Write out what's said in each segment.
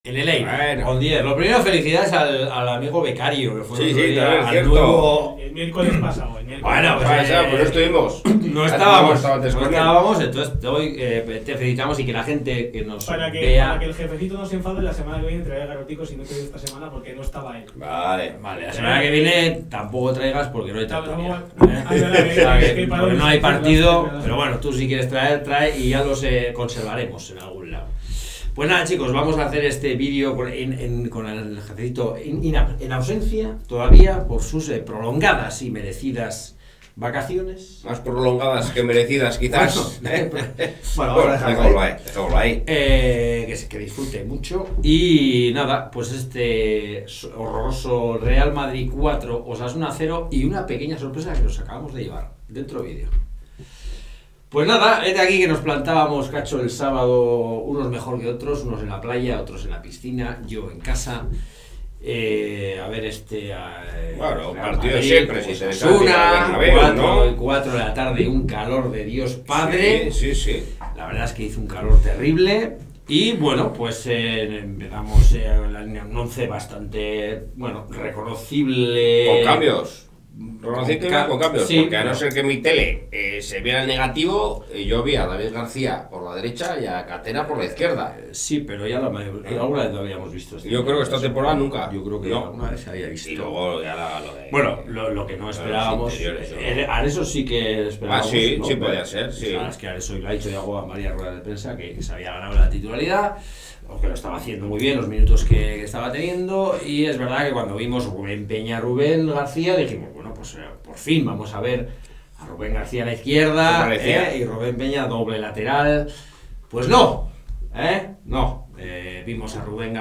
En el aire, Bueno. con 10. Lo primero, felicidades al amigo becario, que fue Sí, el otro sí, día, también es al cierto. nuevo... El miércoles pasado, el miércoles. Bueno, pues, Pues no estuvimos. No estábamos, antes no con él. estábamos, entonces hoy te felicitamos y que la gente que nos Para que vea... el jefecito no se enfade, la semana que viene traerá garoticos y no te dio esta semana porque no estaba él. Vale. Vale, la semana que viene tampoco traigas porque no hay tertulia, Tampoco- ¿eh? Ah, verdad, O sea, es que que para porque hoy no hay sí, partido, verdad. pero bueno, tú si quieres traer, trae y ya los conservaremos en algún lado. Pues nada, chicos, vamos a hacer este vídeo con el jefecito en ausencia todavía por sus prolongadas y merecidas vacaciones. Más prolongadas que merecidas, quizás. Bueno, vamos a dejarlo ahí. Dejémoslo ahí. Que disfrute mucho. Y nada, pues este horroroso Real Madrid 4, Osasuna 0 y una pequeña sorpresa que nos acabamos de llevar dentro vídeo. Pues nada, es de aquí que nos plantábamos, cacho, el sábado, unos mejor que otros, unos en la playa, otros en la piscina, yo en casa. A ver Bueno, un Real partido de Madrid, siempre, si te Osasuna, Bernabéu, ¿no? 4 de la tarde, un calor de Dios Padre. Sí, sí, sí. La verdad es que hizo un calor terrible. Y bueno, pues empezamos un 11 bastante, bueno, reconocible. Con cambios. Reconocible con cambios, sí, porque a no ser que mi tele se viera el negativo, yo vi a David García por la derecha y a Catena por la izquierda. Sí, pero ya alguna vez lo habíamos visto. Yo creo que esta temporada nunca. Yo creo que No. alguna vez se había visto. Y luego ya lo de... Bueno, lo que no esperábamos. interiores, ¿no? Areso sí que esperábamos. sí, ¿no? sí podía ser, sí. Sabes que Areso lo ha dicho Diego a varias ruedas de prensa que se había ganado la titularidad, o que lo estaba haciendo muy bien los minutos que estaba teniendo. Y es verdad que cuando vimos Rubén Peña, Rubén García, dijimos, bueno, pues por fin vamos a ver a Rubén García a la izquierda y Rubén Peña doble lateral. Pues no, no. Vimos a Rubén,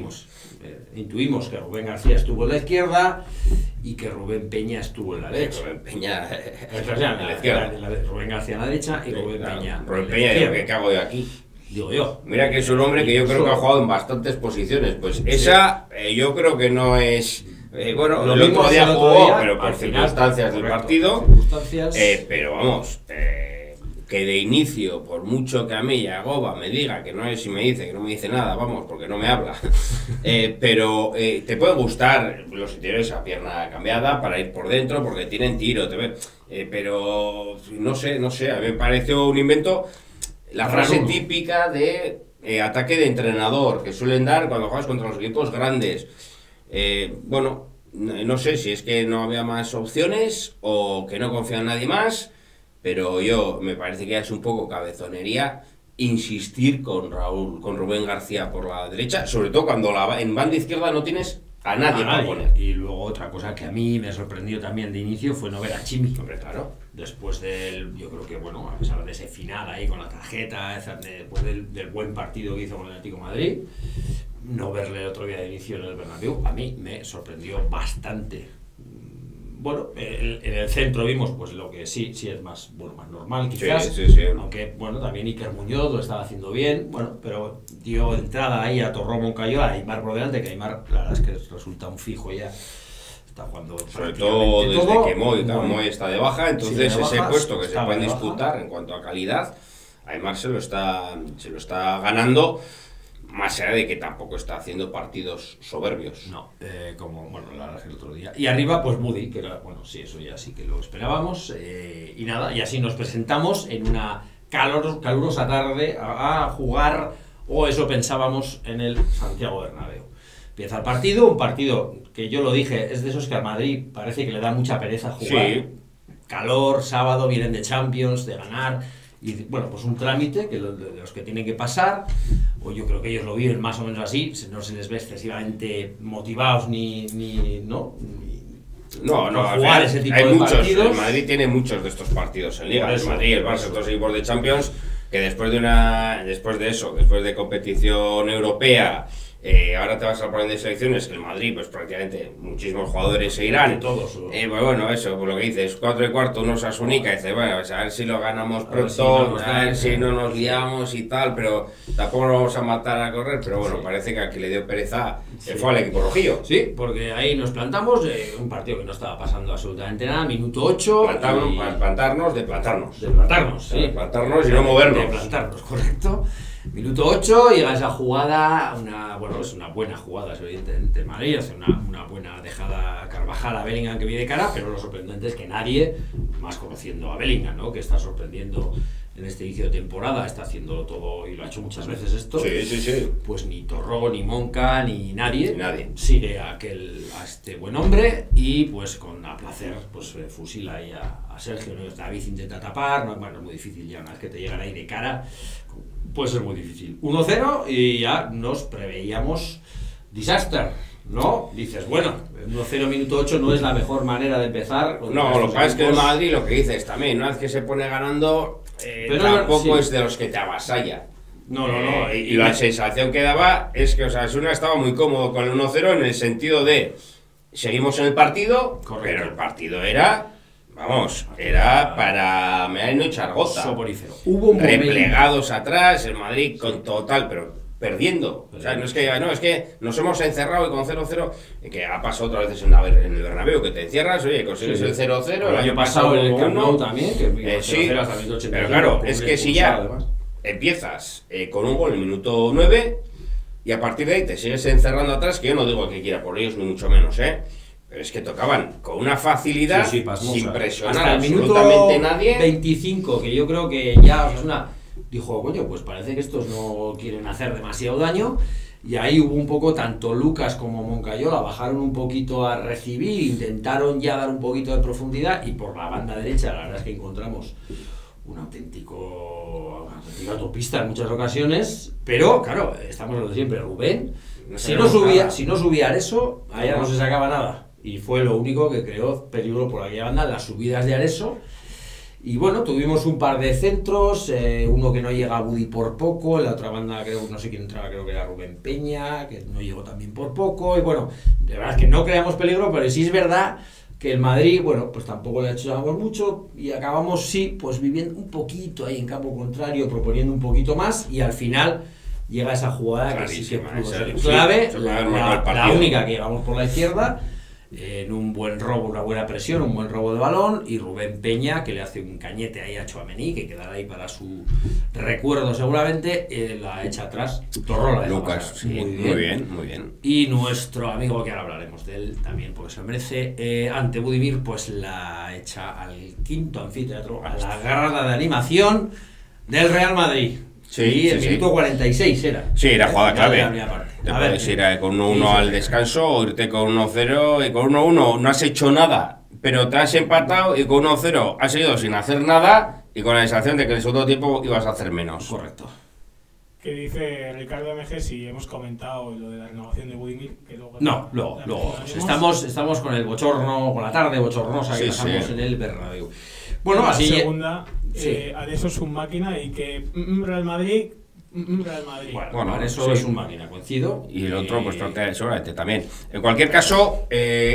intuimos que Rubén García estuvo en la izquierda y que Rubén Peña estuvo en la derecha. Rubén Peña En la izquierda. Rubén García en la derecha y Rubén Peña. Rubén Peña, digo, ¿qué hago yo aquí? Digo yo. Mira que es un hombre que yo creo que ha jugado en bastantes posiciones. Pues esa yo creo que no es... bueno, Lo el otro vimos día el otro jugó, día, pero por al final, circunstancias del correcto, partido. circunstancias. Pero vamos, que de inicio, por mucho que a mí Yagoba me diga que no es y me dice que no me dice nada, vamos, porque no me habla. Pero te puede gustar los interiores a pierna cambiada para ir por dentro, porque tienen tiro, pero no sé, a mí me pareció un invento. La frase típica de ataque de entrenador que suelen dar cuando juegas contra los equipos grandes. Bueno, no sé si es que no había más opciones o que no confía en nadie más, pero me parece que ya es un poco cabezonería insistir con Rubén García por la derecha, sobre todo cuando en banda izquierda no tienes a nadie para poner. Y luego otra cosa que a mí me sorprendió también de inicio fue no ver a Chimi. Hombre, claro. Después yo creo que, bueno, a pesar de ese final ahí con la tarjeta, después del buen partido que hizo con el Atlético de Madrid, no verle el otro día de inicio en el Bernabéu, a mí me sorprendió bastante. Bueno, en el centro vimos pues lo que sí es más normal quizás, Sí. aunque bueno, también Iker Muñoz lo estaba haciendo bien, bueno, pero dio entrada ahí a Torró Moncayo, a Aimar por delante, que Aimar la verdad es que resulta un fijo ya, está jugando sobre todo desde todo, que Moy está de baja, entonces sí, de ese baja, puesto que se puede disputar en cuanto a calidad, Aimar se lo está ganando. Más allá de que tampoco está haciendo partidos soberbios. No, como, bueno, la verdad es que el otro día. Y arriba, pues Moody, que era, bueno, sí, eso ya sí que lo esperábamos. Y nada, y así nos presentamos en una calurosa tarde a jugar, o eso pensábamos, en el Santiago Bernabéu. Empieza el partido, un partido que yo lo dije, es de esos que a Madrid parece que le da mucha pereza jugar. Sí. Calor, sábado, vienen de Champions, de ganar. Y bueno, pues un trámite de los que tienen que pasar, o yo creo que ellos lo viven más o menos así, no se les ve excesivamente motivados No, para jugar ese tipo hay de muchos, partidos. el Madrid tiene muchos de estos partidos en Liga, el Madrid, el Barça, otros equipos de Champions, que después de competición europea, ahora te vas a poner de selecciones, que el Madrid, pues prácticamente muchísimos jugadores se irán. Todos. Pues bueno, eso, pues lo que dices, 4:15, unos Asunica, dice, bueno, pues a ver si lo ganamos pronto, a ver si no nos liamos y tal, pero tampoco nos vamos a matar a correr, pero bueno, parece que aquí le dio pereza, fue al equipo rojillo. Sí, porque ahí nos plantamos, un partido que no estaba pasando absolutamente nada, minuto 8. Plantarnos, de plantarnos. De plantarnos, sí. De plantarnos y no movernos. De plantarnos, correcto. Minuto 8, llega esa jugada, es una buena jugada, evidentemente, Madrid hace una buena dejada Carvajal a Bellingham que viene de cara, pero lo sorprendente es que nadie, más conociendo a Bellingham, ¿no? Que está sorprendiendo en este inicio de temporada, está haciéndolo todo y lo ha hecho muchas veces esto, sí. Pues ni Torró, ni Monca, ni nadie sigue a este buen hombre y pues con a placer pues fusila ahí a Sergio, ¿no? David intenta tapar, es muy difícil ya una vez que te llegan ahí de cara, puede ser muy difícil. 1-0 y ya nos preveíamos disaster, ¿no? Dices, bueno, 1-0 minuto 8 no es la mejor manera de empezar. No, lo que pasa es que el Madrid, lo que dices también, una vez que se pone ganando, pero tampoco es de los que te avasalla. No. Y la sensación que daba es que Osasuna estaba muy cómodo con el 1-0 en el sentido de seguimos en el partido, correcto, pero el partido era... era para mear y no echar gota. Soporífero. Hubo un replegados atrás, el Madrid con total, pero perdiendo. O sea, no es que nos hemos encerrado y con 0-0, que ha pasado otras veces en el Bernabéu, que te encierras, oye, consigues el 0-0. El año pasado en el Camp Nou también, que sí, pero claro, es que si ya empiezas con un gol en el minuto 9 y a partir de ahí te sigues encerrando atrás, que yo no digo que quiera por ellos, ni mucho menos, pero es que tocaban con una facilidad sin presionar hasta el absolutamente minuto nadie. 25, que yo creo que ya Osasuna dijo, coño, pues parece que estos no quieren hacer demasiado daño. Y ahí hubo un poco, tanto Lucas como Moncayola bajaron un poquito a recibir, intentaron ya dar un poquito de profundidad y por la banda derecha la verdad es que encontramos una auténtica autopista en muchas ocasiones, pero claro, estamos hablando siempre, Rubén, si no subía Areso, allá no se sacaba nada. Y fue lo único que creó peligro por aquella banda, las subidas de Areso. Y bueno, tuvimos un par de centros, uno que no llega a Budi por poco, en la otra banda no sé quién entraba, creo que era Rubén Peña, que no llegó también por poco. Y bueno, de verdad es que no creamos peligro, pero sí es verdad que el Madrid, bueno, pues tampoco le echábamos mucho y acabamos, pues viviendo un poquito ahí en campo contrario, proponiendo un poquito más y al final llega esa jugada clarísima, que sí que pudo ser clave, la única que llevamos por la izquierda, en un buen robo, una buena presión, un buen robo de balón, y Rubén Peña que le hace un cañete ahí a Tchouaméni, que quedará ahí para su recuerdo seguramente, la echa atrás, Torró la deja Lucas, pasar, sí, muy bien. Y nuestro amigo, que ahora hablaremos de él también porque se lo merece, ante Budimir, pues la echa al quinto anfiteatro, a la grada de animación del Real Madrid. Sí, el minuto 46 era. Sí, era jugada clave. Te puedes ir con 1-1 al descanso o irte con 1-0 y con 1-1 no has hecho nada, pero te has empatado y con 1-0 has seguido sin hacer nada y con la sensación de que en el segundo tiempo ibas a hacer menos. Correcto. ¿Qué dice Ricardo MG si hemos comentado lo de la renovación de Budimir? No, luego. Estamos con el bochorno, con la tarde bochornosa que pasamos en el Bernabéu. Bueno, la así... segunda, Areso es un máquina y que Real Madrid... Bueno, Areso es un máquina, coincido. Y el otro, pues seguramente también. En cualquier caso,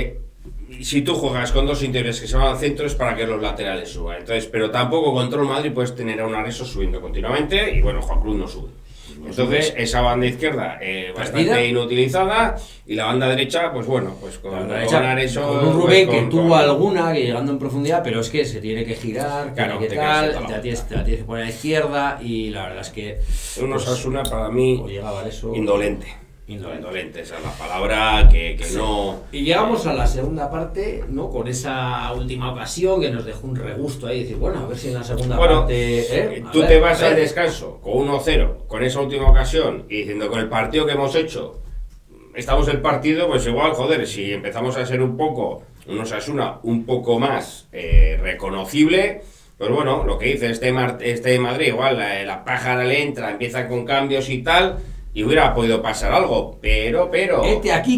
si tú juegas con dos interiores que se van al centro es para que los laterales suban. Entonces, pero tampoco contra el Madrid puedes tener a un Areso subiendo continuamente y bueno, Juan Cruz no sube. Entonces, esa banda izquierda bastante inutilizada y la banda derecha, pues bueno, pues con Areso... Con un Rubén que tuvo alguna, que llegando en profundidad, pero es que se tiene que girar, claro, que tal, te la tienes que poner a la izquierda y la verdad es que... Un Osasuna para mí indolente. Indolente, esa es la palabra que no... Y llegamos a la segunda parte, ¿no? Con esa última ocasión que nos dejó un regusto ahí, decir, bueno, a ver si en la segunda parte... Tú te vas al descanso con 1-0, con esa última ocasión, y diciendo con el partido que hemos hecho, estamos el partido, pues igual, joder, si empezamos a ser un Osasuna un poco más reconocible... Pues bueno, lo que dice este Madrid, igual la pájara le entra, empieza con cambios y tal... Y hubiera podido pasar algo, pero... aquí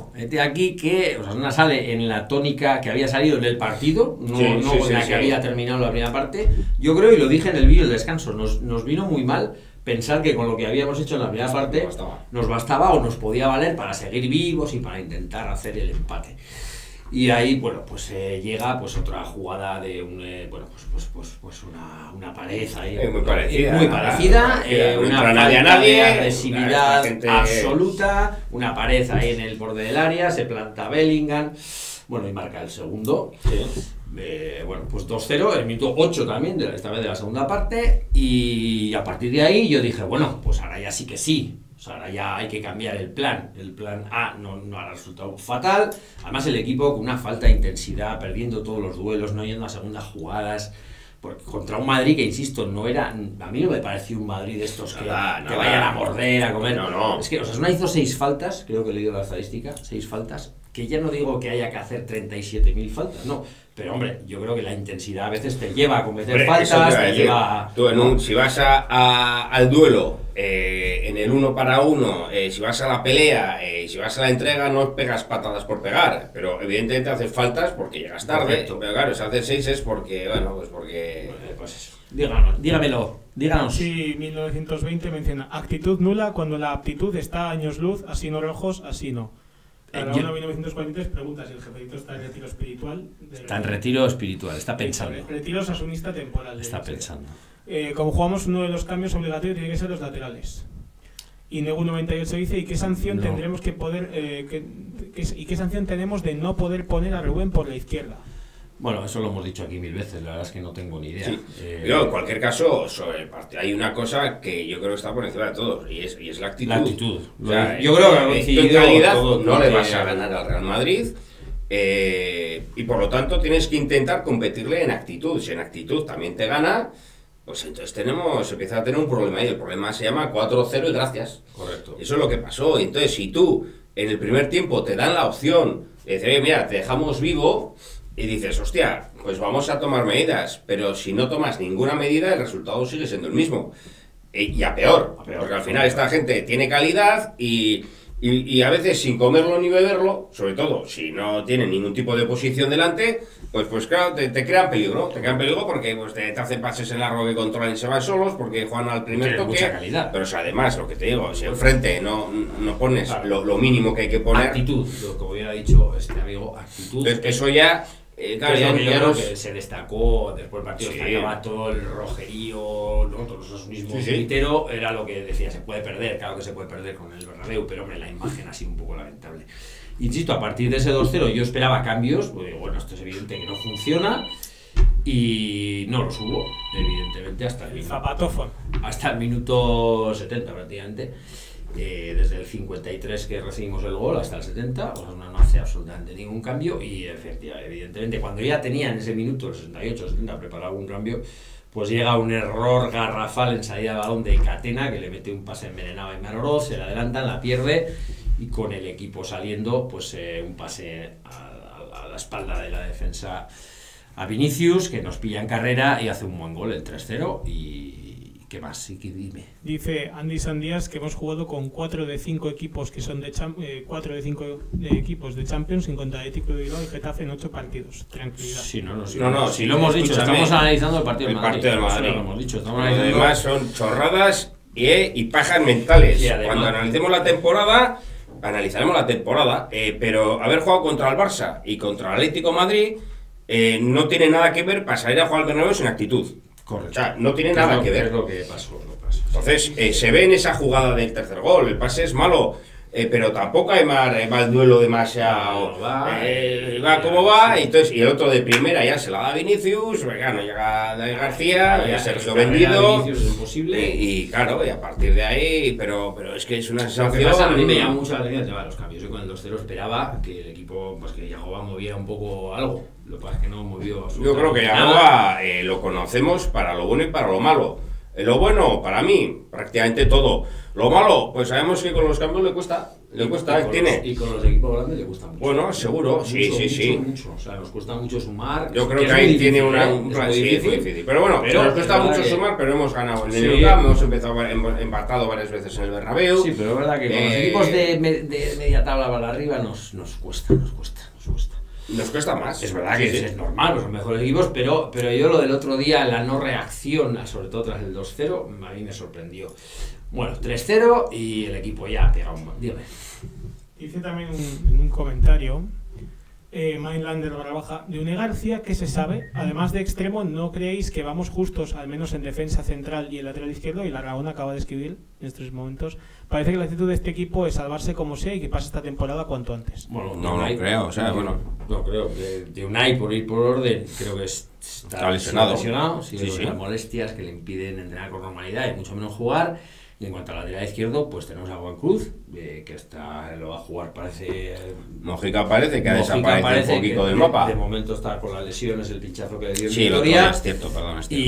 que Osasuna sale en la tónica que había salido en el partido, no en la que había terminado la primera parte. Yo creo, y lo dije en el vídeo del descanso, nos vino muy mal pensar que con lo que habíamos hecho en la primera parte nos bastaba o nos podía valer para seguir vivos y para intentar hacer el empate. Y ahí, bueno, pues llega pues otra jugada de una pared ahí muy parecida, una falta de agresividad absoluta, una pared ahí en el borde del área, se planta Bellingham, Bueno, y marca el segundo. Sí. Bueno, pues 2-0, el minuto 8 también, esta vez de la segunda parte. Y a partir de ahí yo dije, bueno, pues ahora ya sí que sí. O sea, ahora ya hay que cambiar el plan. El plan A no ha resultado fatal. Además, el equipo con una falta de intensidad, perdiendo todos los duelos, no yendo a segundas jugadas. Porque contra un Madrid que, insisto, no era... A mí no me pareció un Madrid de estos que te vayan a morder, a comer. No. Es que Osasuna hizo 6 faltas, creo que he leído la estadística, 6 faltas, que ya no digo que haya que hacer 37.000 faltas, no. Pero, hombre, yo creo que la intensidad a veces te lleva a cometer faltas, te lleva a... Tú si vas al duelo, en el 1 para 1, si vas a la pelea, si vas a la entrega, no pegas patadas por pegar. Pero, evidentemente, haces faltas porque llegas tarde. Correcto. Pero, claro, si haces 6 es porque, bueno, pues porque... Pues eso. Díganos. Sí, 1920 menciona actitud nula cuando la aptitud está a años luz, así no rojos, así no. Para 1943 pregunta si el jefecito está en retiro espiritual. Está en retiro espiritual, está pensando. Retiro sasunista temporal. Está pensando. Como jugamos, uno de los cambios obligatorios tiene que ser los laterales. Y Negu 98 dice, ¿y qué sanción tendremos que poder y qué sanción tenemos de no poder poner a Rubén por la izquierda? Bueno, eso lo hemos dicho aquí 1000 veces, la verdad es que no tengo ni idea. Sí. Pero en cualquier caso, sobre el partido, hay una cosa que yo creo que está por encima de todos, y es la actitud. La actitud. O sea, yo creo que en calidad no le vas a ganar al Real Madrid, y por lo tanto tienes que intentar competirle en actitud. Si en actitud también te gana, pues entonces empieza a tener un problema ahí. El problema se llama 4-0 y gracias. Correcto. Eso es lo que pasó. Entonces, si tú en el primer tiempo te dan la opción de decir, oye, mira, te dejamos vivo, y dices, hostia, pues vamos a tomar medidas, pero si no tomas ninguna medida, el resultado sigue siendo el mismo. Y a peor, porque al final esta gente tiene calidad y a veces sin comerlo ni beberlo, sobre todo si no tienen ningún tipo de oposición delante, pues claro, te crean peligro. Te crean peligro porque pues, te hacen pases en largo que controlan y se van solos, porque juegan al primer toque. Mucha calidad. Pero además, lo que te digo, si enfrente no pones lo mínimo que hay que poner... Actitud, como hubiera dicho este amigo, actitud. Eso ya... Claro, yo creo que se destacó después del partido, destacaba todo el rojerío, ¿no? Todos esos mismos Twittero, era lo que decía, se puede perder, claro que se puede perder con el Bernabéu, pero hombre, la imagen ha sido un poco lamentable. Insisto, a partir de ese 2-0 yo esperaba cambios, porque bueno, esto es evidente que no funciona, y no los hubo, evidentemente, hasta el minuto 70 prácticamente. Desde el 53 que recibimos el gol hasta el 70, Osasuna no hace absolutamente ningún cambio y evidentemente cuando ya tenía en ese minuto, el 68-70, preparado un cambio, pues llega un error garrafal en salida de balón de Catena, que le mete un pase envenenado a Aimar Oroz, se le adelantan, la pierde y con el equipo saliendo, pues un pase a la espalda de la defensa a Vinicius, que nos pilla en carrera y hace un buen gol, el 3-0 y... ¿Qué más? Sí, que dime. Dice Andy Sandías que hemos jugado con 4 de 5 equipos que son 4 de 5 equipos de Champions, sin contar Atlético de Bilbao y Getafe en 8 partidos. Tranquilidad. Sí, no, si lo hemos dicho, estamos analizando el partido del Madrid. Lo hemos dicho, estamos analizando... Además son chorradas y pajas mentales. Además, cuando analicemos la temporada, analizaremos la temporada, pero haber jugado contra el Barça y contra el Atlético de Madrid no tiene nada que ver para salir a jugar al Bernabéu sin actitud. Correcto. O sea, no tiene nada que ver. Es lo que pasó. Entonces, se ve en esa jugada del tercer gol. El pase es malo, pero tampoco hay mal duelo demasiado. Va como va, entonces, y el otro de primera ya se la da Vinicius, no llega García, ya Sergio vendido. Y claro, y a partir de ahí, pero es que es una sensación. A mí me llama mucho la atención el tema de los cambios. Yo con el 2-0 esperaba que el equipo, pues que Yagoba moviera un poco algo. Lo que pasa es que no movió absolutamente. Yo creo que Yagoba lo conocemos para lo bueno y para lo malo. Lo bueno, para mí, prácticamente todo. Lo malo, pues sabemos que con los cambios le cuesta, y con los equipos grandes le cuesta mucho. Bueno, seguro, mucho. O sea, nos cuesta mucho sumar. Yo creo que ahí tiene un plan, sí, es muy difícil. Pero bueno, nos cuesta mucho sumar, pero hemos ganado en el hemos empatado varias veces en el Bernabéu. Sí, pero es verdad que con los equipos de media tabla para arriba nos cuesta. Nos cuesta más. Es verdad que es normal, pues son mejores equipos, pero yo lo del otro día, la no reacción, sobre todo tras el 2-0, a mí me sorprendió. Bueno, 3-0 y el equipo ya pega un... Dígame. Dice también en un comentario Mainlander /baja de Une García, que se sabe, además de extremo, ¿no creéis que vamos justos, al menos en defensa central y el lateral izquierdo? Y la Aragón acaba de escribir en estos momentos. Parece que la actitud de este equipo es salvarse como sea y que pase esta temporada cuanto antes. Bueno, no lo creo, o sea, bueno. No creo. De Unai, por ir por orden, creo que está lesionado. Sí, las molestias que le impiden entrenar con normalidad y mucho menos jugar. Y en cuanto al lateral izquierdo, pues tenemos a Juan Cruz, que lo va a jugar, parece... Mojica parece que ha desaparecido un poquito del mapa. De momento está con las lesiones, el pinchazo que le dio en Vitoria. Es cierto, perdón, es cierto.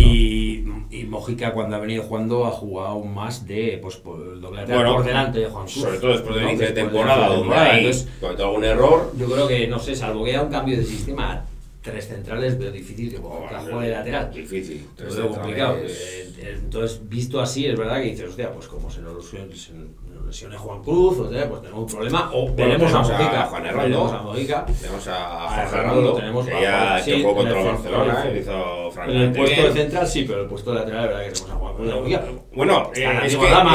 Y Mojica, cuando ha venido jugando, ha jugado más de el doble lateral por delante de Juan Cruz. Sobre todo después del inicio de temporada, donde hay algún error. Yo creo que, no sé, salvo que haya un cambio de sistema, 3 centrales veo difícil que juegue de lateral. Difícil. Lo veo complicado. Entonces, visto así, es verdad que dices, hostia, pues como se nos lesione Juan Cruz, o sea, pues tenemos un problema. O tenemos a Mojica. Juan Herrando. Tenemos a Juan Herrando. Que ya que jugó contra el Barcelona, hizo francamente bien. En el puesto de central sí, pero el puesto de lateral, es verdad que tenemos a Juan Cruz. Bueno, es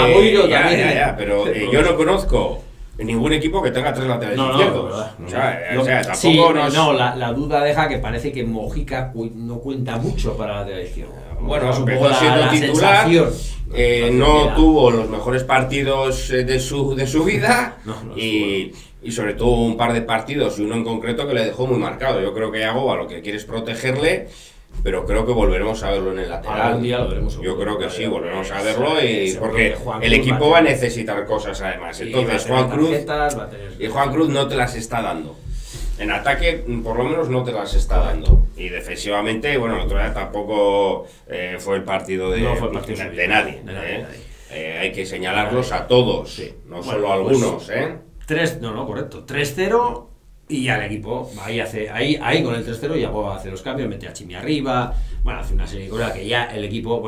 que pero yo no conozco ningún equipo que tenga 3 laterales izquierdos. O sea, tampoco la duda deja que parece que Mojica no cuenta mucho para la lateral izquierdo. Bueno, empezó siendo titular, no tuvo los mejores partidos de su vida y sobre todo un par de partidos y uno en concreto que le dejó muy marcado. Yo creo que Yagoba lo que quiere es protegerle, pero creo que volveremos a verlo en el lateral. Algún día lo veremos. Yo creo que sí, volveremos a verlo porque el equipo va a necesitar cosas además. Entonces Juan Cruz no te las está dando. En ataque, por lo menos, no te las está dando. Y defensivamente, bueno, el otro día tampoco fue el partido de nadie. Hay que señalarlos a todos, no solo a algunos. Correcto. 3-0 y al equipo. Ahí con el 3-0 ya puedo hacer los cambios, mete a Chimi arriba. Bueno, hace una serie de cosas que ya el equipo,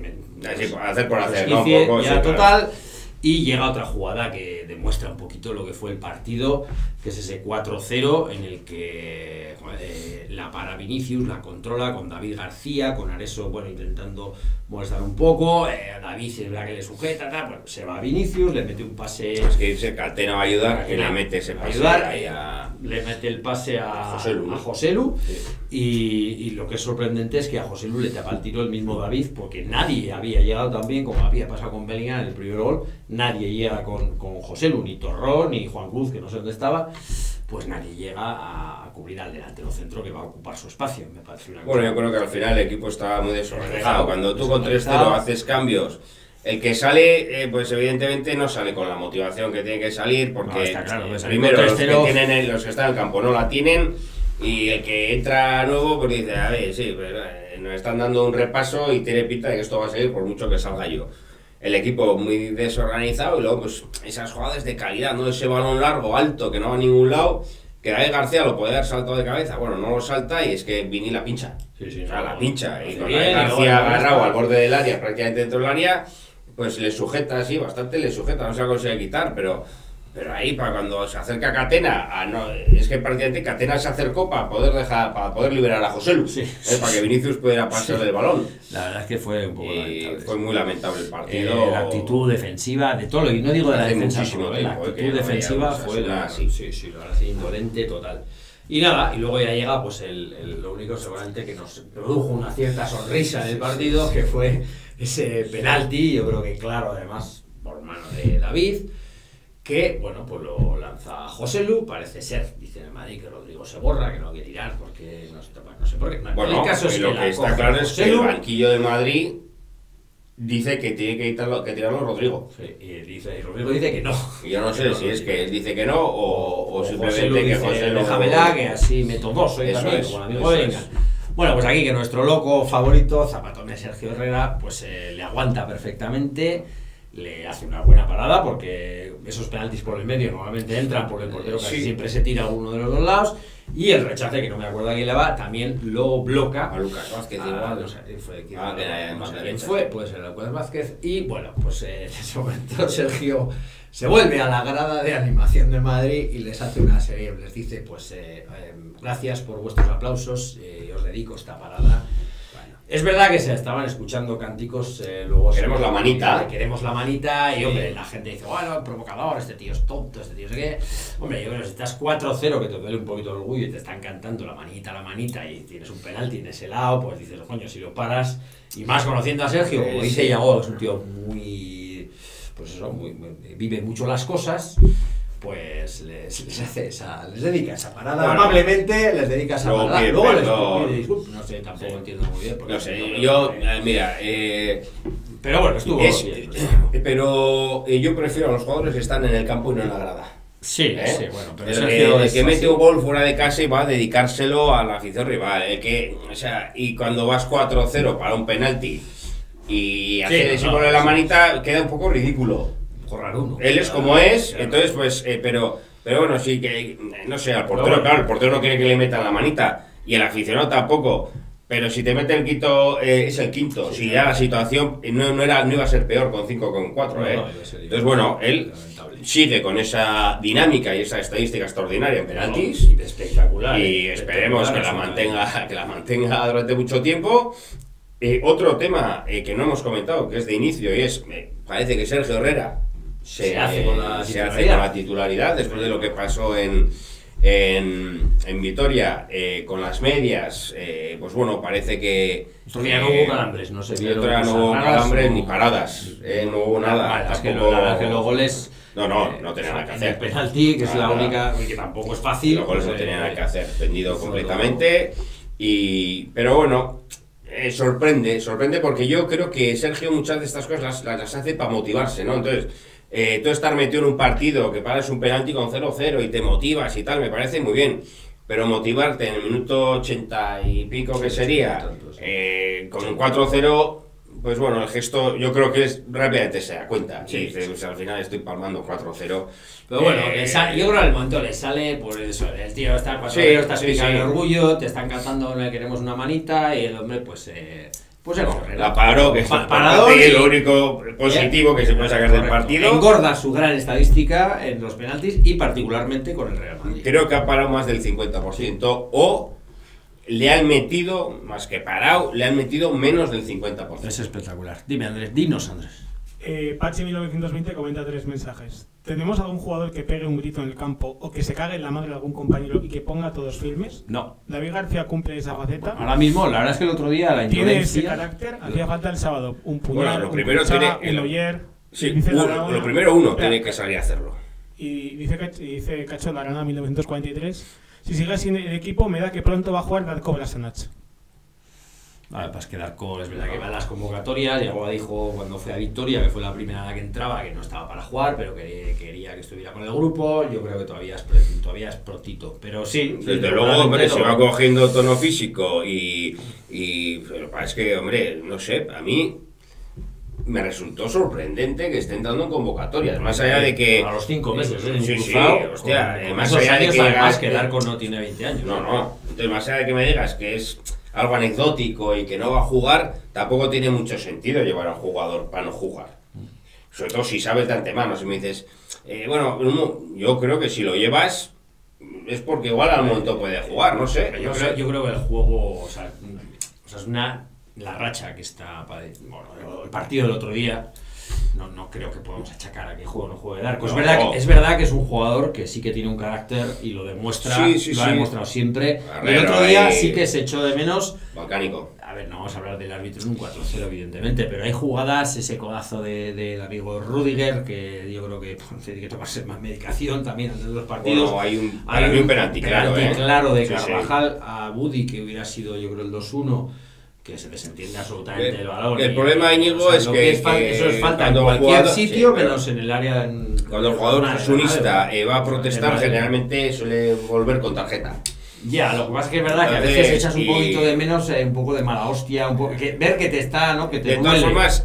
hacer por hacer, ¿no? Un poco, ya total. Y llega otra jugada que demuestra un poquito lo que fue el partido, que es ese 4-0 en el que la para Vinicius, la controla con David García, con Areso, intentando molestar un poco, David es verdad que le sujeta, se va a Vinicius, le mete un pase... Es que irse Catena va a ayudar, que le mete ese pase le mete el pase a Joselu, y lo que es sorprendente es que a Joselu le tapa el tiro el mismo David, porque nadie había llegado tan bien como había pasado con Bellingham en el primer gol, nadie llega con Joselu, ni Torrón, ni Juan Cruz, que no sé dónde estaba, pues nadie llega a cubrir al delantero centro que va a ocupar su espacio. Me parece una cosa. Yo creo que al final el equipo está muy desorganizado. Cuando tú con 3-0 haces cambios, el que sale, pues evidentemente no sale con la motivación que tiene que salir, porque primero los que están en el campo no la tienen, y el que entra nuevo pues dice, a ver, sí, pues, nos están dando un repaso y tiene pinta de que esto va a seguir por mucho que salga yo. El equipo muy desorganizado y luego pues esas jugadas de calidad, no ese balón largo, alto, que no va a ningún lado, que David García lo puede haber saltado de cabeza, no lo salta y es que Vini la pincha. La pincha, y con David García agarrado al borde del área, prácticamente dentro del área, pues le sujeta, bastante le sujeta, no se la consigue quitar, pero ahí para cuando se acerca Catena, es que prácticamente Catena se acercó para poder liberar a Joselu, para que Vinicius pudiera pasarle el balón. La verdad es que fue un poco lamentable. Fue muy lamentable el partido. La actitud defensiva, de todo, y no digo de la defensa, la actitud defensiva fue la verdad indolente total. Y nada, y luego ya llega pues lo único seguramente que nos produjo una cierta sonrisa en el partido, que fue ese penalti, yo creo que claro, además por mano de David, que pues lo lanza Joselu, parece ser, dice en el Madrid que Rodrigo se borra, que no quiere tirar porque no sé por qué. El caso es lo que está claro es que el banquillo de Madrid dice que tiene que tirarlo Rodrigo. Y Rodrigo dice que no. Y yo no sé si es que él dice que no o simplemente que Joselu... Déjamela, que así meto dos, soy también, como el amigo de Bellingham. Bueno, pues aquí que nuestro loco favorito, Zapatón de Sergio Herrera, pues le aguanta perfectamente, le hace una buena parada, porque esos penaltis por el medio normalmente entran por el portero, casi siempre se tira a uno de los dos lados, y el rechace, que no me acuerdo a quién le va, también lo bloca. A Lucas Vázquez igual. No sé quién fue, puede ser Lucas Vázquez, y bueno, pues en ese momento Sergio se vuelve a la grada de animación de Madrid y les hace una serie, les dice, pues gracias por vuestros aplausos, os dedico esta parada. Es verdad que se estaban escuchando cánticos, luego... Queremos la manita. Queremos la manita y, hombre, la gente dice, bueno, provocador, este tío es tonto, este tío es qué. Hombre, yo creo que si estás 4-0, que te duele un poquito el orgullo y te están cantando la manita, y tienes un penalti en ese lado, pues dices, coño, si lo paras, y más conociendo a Sergio, como dice Yago, es un tío muy... Pues eso, vive mucho las cosas... Pues les hace les dedica esa parada, bueno, amablemente les dedica esa parada, luego les pide disculpas, no sé, tampoco entiendo muy bien. No sé, yo, mira, pero bueno, estuvo bien. Pero yo prefiero a los jugadores que están en el campo y no en la grada. Sí, sí, bueno, pero el que mete un gol fuera de casa y va a dedicárselo a la afición rival, o sea, y cuando vas 4-0 para un penalti y hacer poner la manita, queda un poco ridículo. Raro, él es como es, entonces pues, pero bueno, sí que, no sé, al portero, claro, el portero no quiere que le metan la manita, y el aficionado tampoco, pero si te mete el quinto, es el quinto, si ya la situación no iba a ser peor con 5 con 4, entonces bueno, él sigue con esa dinámica y esa estadística extraordinaria en penaltis, espectacular, y esperemos que la mantenga durante mucho tiempo. Otro tema que no hemos comentado, que es de inicio, y es, parece que Sergio Herrera se hace con la titularidad después de lo que pasó en Vitoria con las medias. Pues bueno, parece que otro día no hubo calambres, no se vieron otro día no hubo calambres ni paradas, no hubo nada. Es que los goles no tenía nada que hacer. El penalti, que es la única, que tampoco es fácil. Los goles no tenían nada que hacer, vendido completamente. Pero bueno, sorprende porque yo creo que Sergio muchas de estas cosas las hace para motivarse, ¿no? Entonces, tú estar metido en un partido que paras un penalti con 0-0 y te motivas y tal, me parece muy bien, pero motivarte en el minuto 80 y pico que sería, con un 4-0, pues bueno, el gesto yo creo que rápidamente se da cuenta, sí, pues al final estoy palmando 4-0. Pero bueno, yo creo que al momento le sale, pues eso, el tío está explicando el orgullo, te están cantando, le queremos una manita, y el hombre pues se corre. La paró, que es lo único positivo que se puede sacar del partido. Engorda su gran estadística en los penaltis y particularmente con el Real Madrid. Creo que ha parado más del 50%, o le han metido, más que parado, le han metido menos del 50%. Es espectacular. Dime, Andrés, dinos, Andrés. Pachi 1920 comenta 3 mensajes. ¿Tenemos algún jugador que pegue un grito en el campo o que se cague en la madre de algún compañero y que ponga a todos firmes? No. David García cumple esa faceta. Ahora mismo, la verdad es que el otro día la tiene ese carácter. Hacía falta el sábado un puñal, lo primero un oyer. Sí, lo primero tiene que salir a hacerlo. Y dice Cacho Larana 1943. Si sigue sin el equipo, me da que pronto va a jugar Darko Brasanac. Vale, pues que Darko es verdad que va a las convocatorias. Yagoba dijo cuando fue a Victoria, que fue la primera que entraba, que no estaba para jugar, pero que quería que estuviera con el grupo. Yo creo que todavía es prontito. Pero sí. Desde luego, hombre, se va cogiendo tono físico pero es que, hombre, no sé, a mí me resultó sorprendente que estén dando en convocatorias, más allá de que... A los 5 meses, sí, hostia, más allá de que además que Darko no tiene 20 años. No, entonces más allá de que me digas que es algo anecdótico y que no va a jugar, tampoco tiene mucho sentido llevar a un jugador para no jugar. Sobre todo si sabes de antemano, si me dices, bueno, yo creo que si lo llevas es porque igual al momento puede jugar, no sé. Yo creo que el juego, o sea es la racha que está, bueno, el partido del otro día, no creo que podamos achacar a que juegue o no juegue Darko. Es verdad que es un jugador que sí que tiene un carácter y lo demuestra, lo ha demostrado siempre. El otro día sí que se echó de menos. Volcánico. A ver, no vamos a hablar del árbitro en un 4-0, evidentemente, pero hay jugadas, ese codazo del amigo Rudiger, que yo creo que tiene que tomarse más medicación también antes de los partidos. Bueno, hay un penalti claro de Carvajal a Budi, que hubiera sido, yo creo, el 2-1. Que se desentiende absolutamente el balón. El problema, Íñigo, es que eso es falta en cualquier sitio, menos en el área... Cuando el jugador asunista va a protestar, generalmente suele volver con tarjeta. Ya, lo que pasa es que es verdad que a veces echas un poquito de menos, un poco de mala hostia, ver que te está, ¿no? Que te duele. De todas formas,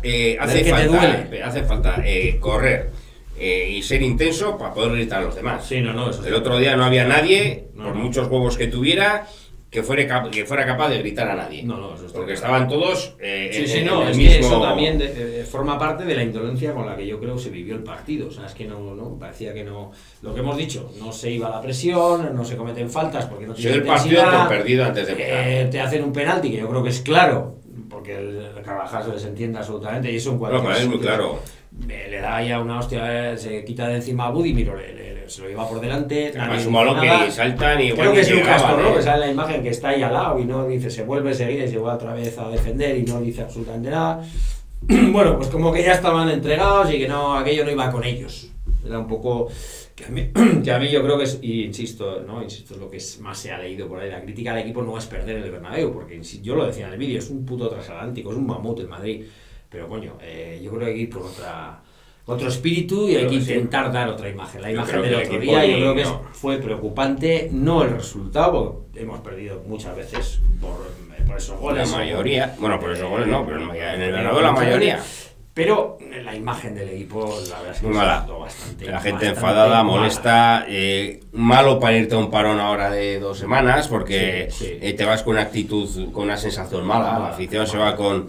hace falta correr y ser intenso para poder gritar a los demás. Sí, eso el otro día no había nadie, por muchos huevos que tuviera, que fuera capaz de gritar a nadie. Eso está porque estaban todos el mismo... Eso también forma parte de la indolencia con la que yo creo se vivió el partido. O sea, es que no parecía que no... Lo que hemos dicho, no se iba a la presión, no se cometen faltas porque no tiene intensidad. El partido por perdido antes de empezar. Te hacen un penalti que yo creo que es claro, porque el Carvajal se desentiende absolutamente y eso en cualquier No, para él es muy sitio. claro. Le da ya una hostia, se quita de encima a Buddy, miro, se lo lleva por delante. Además, nadie un balón dice nada. que saltan y igual Creo que es Lucas llegaban, Torró, que sale en la imagen que está ahí al lado y no dice, se vuelve enseguida y se va otra vez a defender y no dice absolutamente nada. Bueno, pues como que ya estaban entregados y que no, aquello no iba con ellos. Era un poco que a mí yo creo que es, y insisto, es lo que más se ha leído por ahí, la crítica al equipo no es perder en el Bernabéu, porque yo lo decía en el vídeo, es un puto transatlántico, es un mamut en Madrid, pero coño, yo creo que hay que ir con otro espíritu y hay que intentar dar otra imagen. La imagen del otro día yo creo que fue preocupante, no el resultado, porque hemos perdido muchas veces por esos goles. La mayoría, bueno, por esos goles no, pero en el Bernabéu la mayoría. Pero la imagen del equipo, la verdad es que muy mala. Bastante. La gente enfadada, molesta, malo para irte a un parón ahora de 2 semanas, porque sí. Te vas con una actitud, con una sensación mala, la afición se va con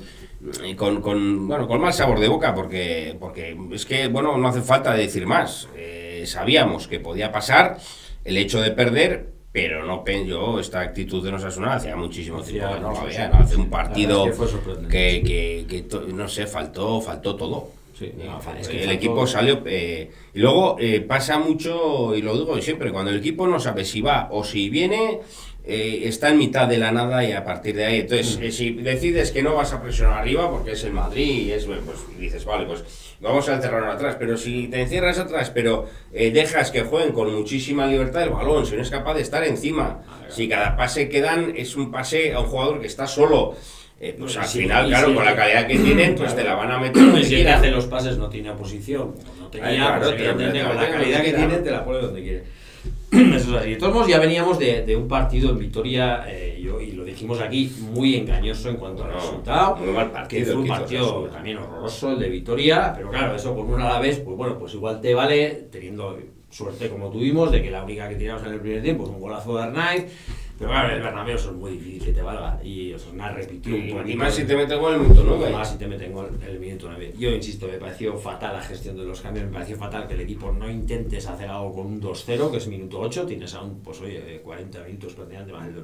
mal sabor de boca, porque es que, bueno, no hace falta decir más. Sabíamos que podía pasar el hecho de perder, pero no yo esta actitud de Osasuna hacía muchísimo tiempo que no la veía, ¿no? Hace un partido que no sé, faltó todo. Sí, es que el equipo salió y luego pasa mucho, y lo digo siempre, cuando el equipo no sabe si va o si viene, está en mitad de la nada y a partir de ahí, entonces si decides que no vas a presionar arriba porque es el Madrid y pues dices, vale, pues vamos a encerrarnos atrás, pero si te encierras atrás pero dejas que jueguen con muchísima libertad el balón, si no es capaz de estar encima, si cada pase que dan es un pase a un jugador que está solo, pues al final, claro, con la calidad que tienen, pues te la van a meter donde si quiera. hace los pases no tiene oposición, no tenía, claro, pues, evidentemente, con la calidad que tiene te la pone donde quiere. Eso es así. De todos modos, ya veníamos de un partido en Vitoria, y lo dijimos aquí, muy engañoso en cuanto al resultado. Muy mal partido. Que fue un partido también horroroso, el de Vitoria, pero claro, eso con un Alavés, pues bueno, pues igual te vale, teniendo suerte como tuvimos, de que la única que tiramos en el primer tiempo es un golazo de Arnaiz. Pero claro, el Bernabéu eso es muy difícil que te valga. Y Osasuna repitió un poquito. Y más si te meten gol en el minuto 9. Más si te meten gol en el minuto 9. Yo insisto, me pareció fatal la gestión de los cambios. Me pareció fatal que el equipo no intentes hacer algo con un 2-0, que es minuto 8. Tienes aún, pues oye, 40 minutos prácticamente más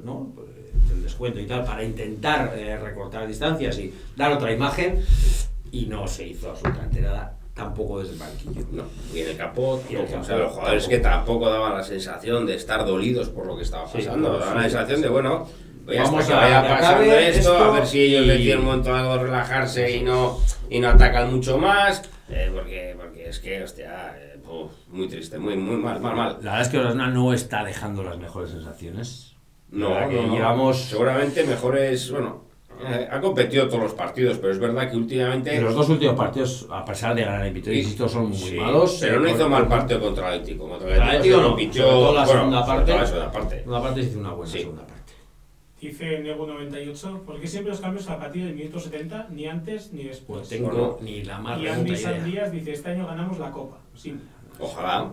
el descuento y tal, para intentar recortar distancias y dar otra imagen. Y no se hizo absolutamente nada. Tampoco desde el banquillo. No, y en el campo, o sea, los jugadores que tampoco daban la sensación de estar dolidos por lo que estaba pasando, daban la sensación de, bueno, vamos hasta que vaya pasando esto, a ver si ellos deciden un momento algo de relajarse y no atacan mucho más, porque es que, hostia, muy triste, muy mal. La verdad es que Osasuna no está dejando las mejores sensaciones. No, llevamos seguramente mejores, bueno. Ha competido todos los partidos, pero es verdad que últimamente... En los 2 últimos partidos, a pesar de ganar en Vitoria, insisto, son muy malos. Pero no hizo mal partido contra el Atlético. Contra el Atlético no, pinchó la segunda parte. La segunda parte. Se hizo una buena segunda parte. Dice Nego98, ¿por qué siempre los cambios a partir del minuto 70, ni antes ni después? No tengo ni la más y Andy Sandías dice, este año ganamos la Copa. Simple. Ojalá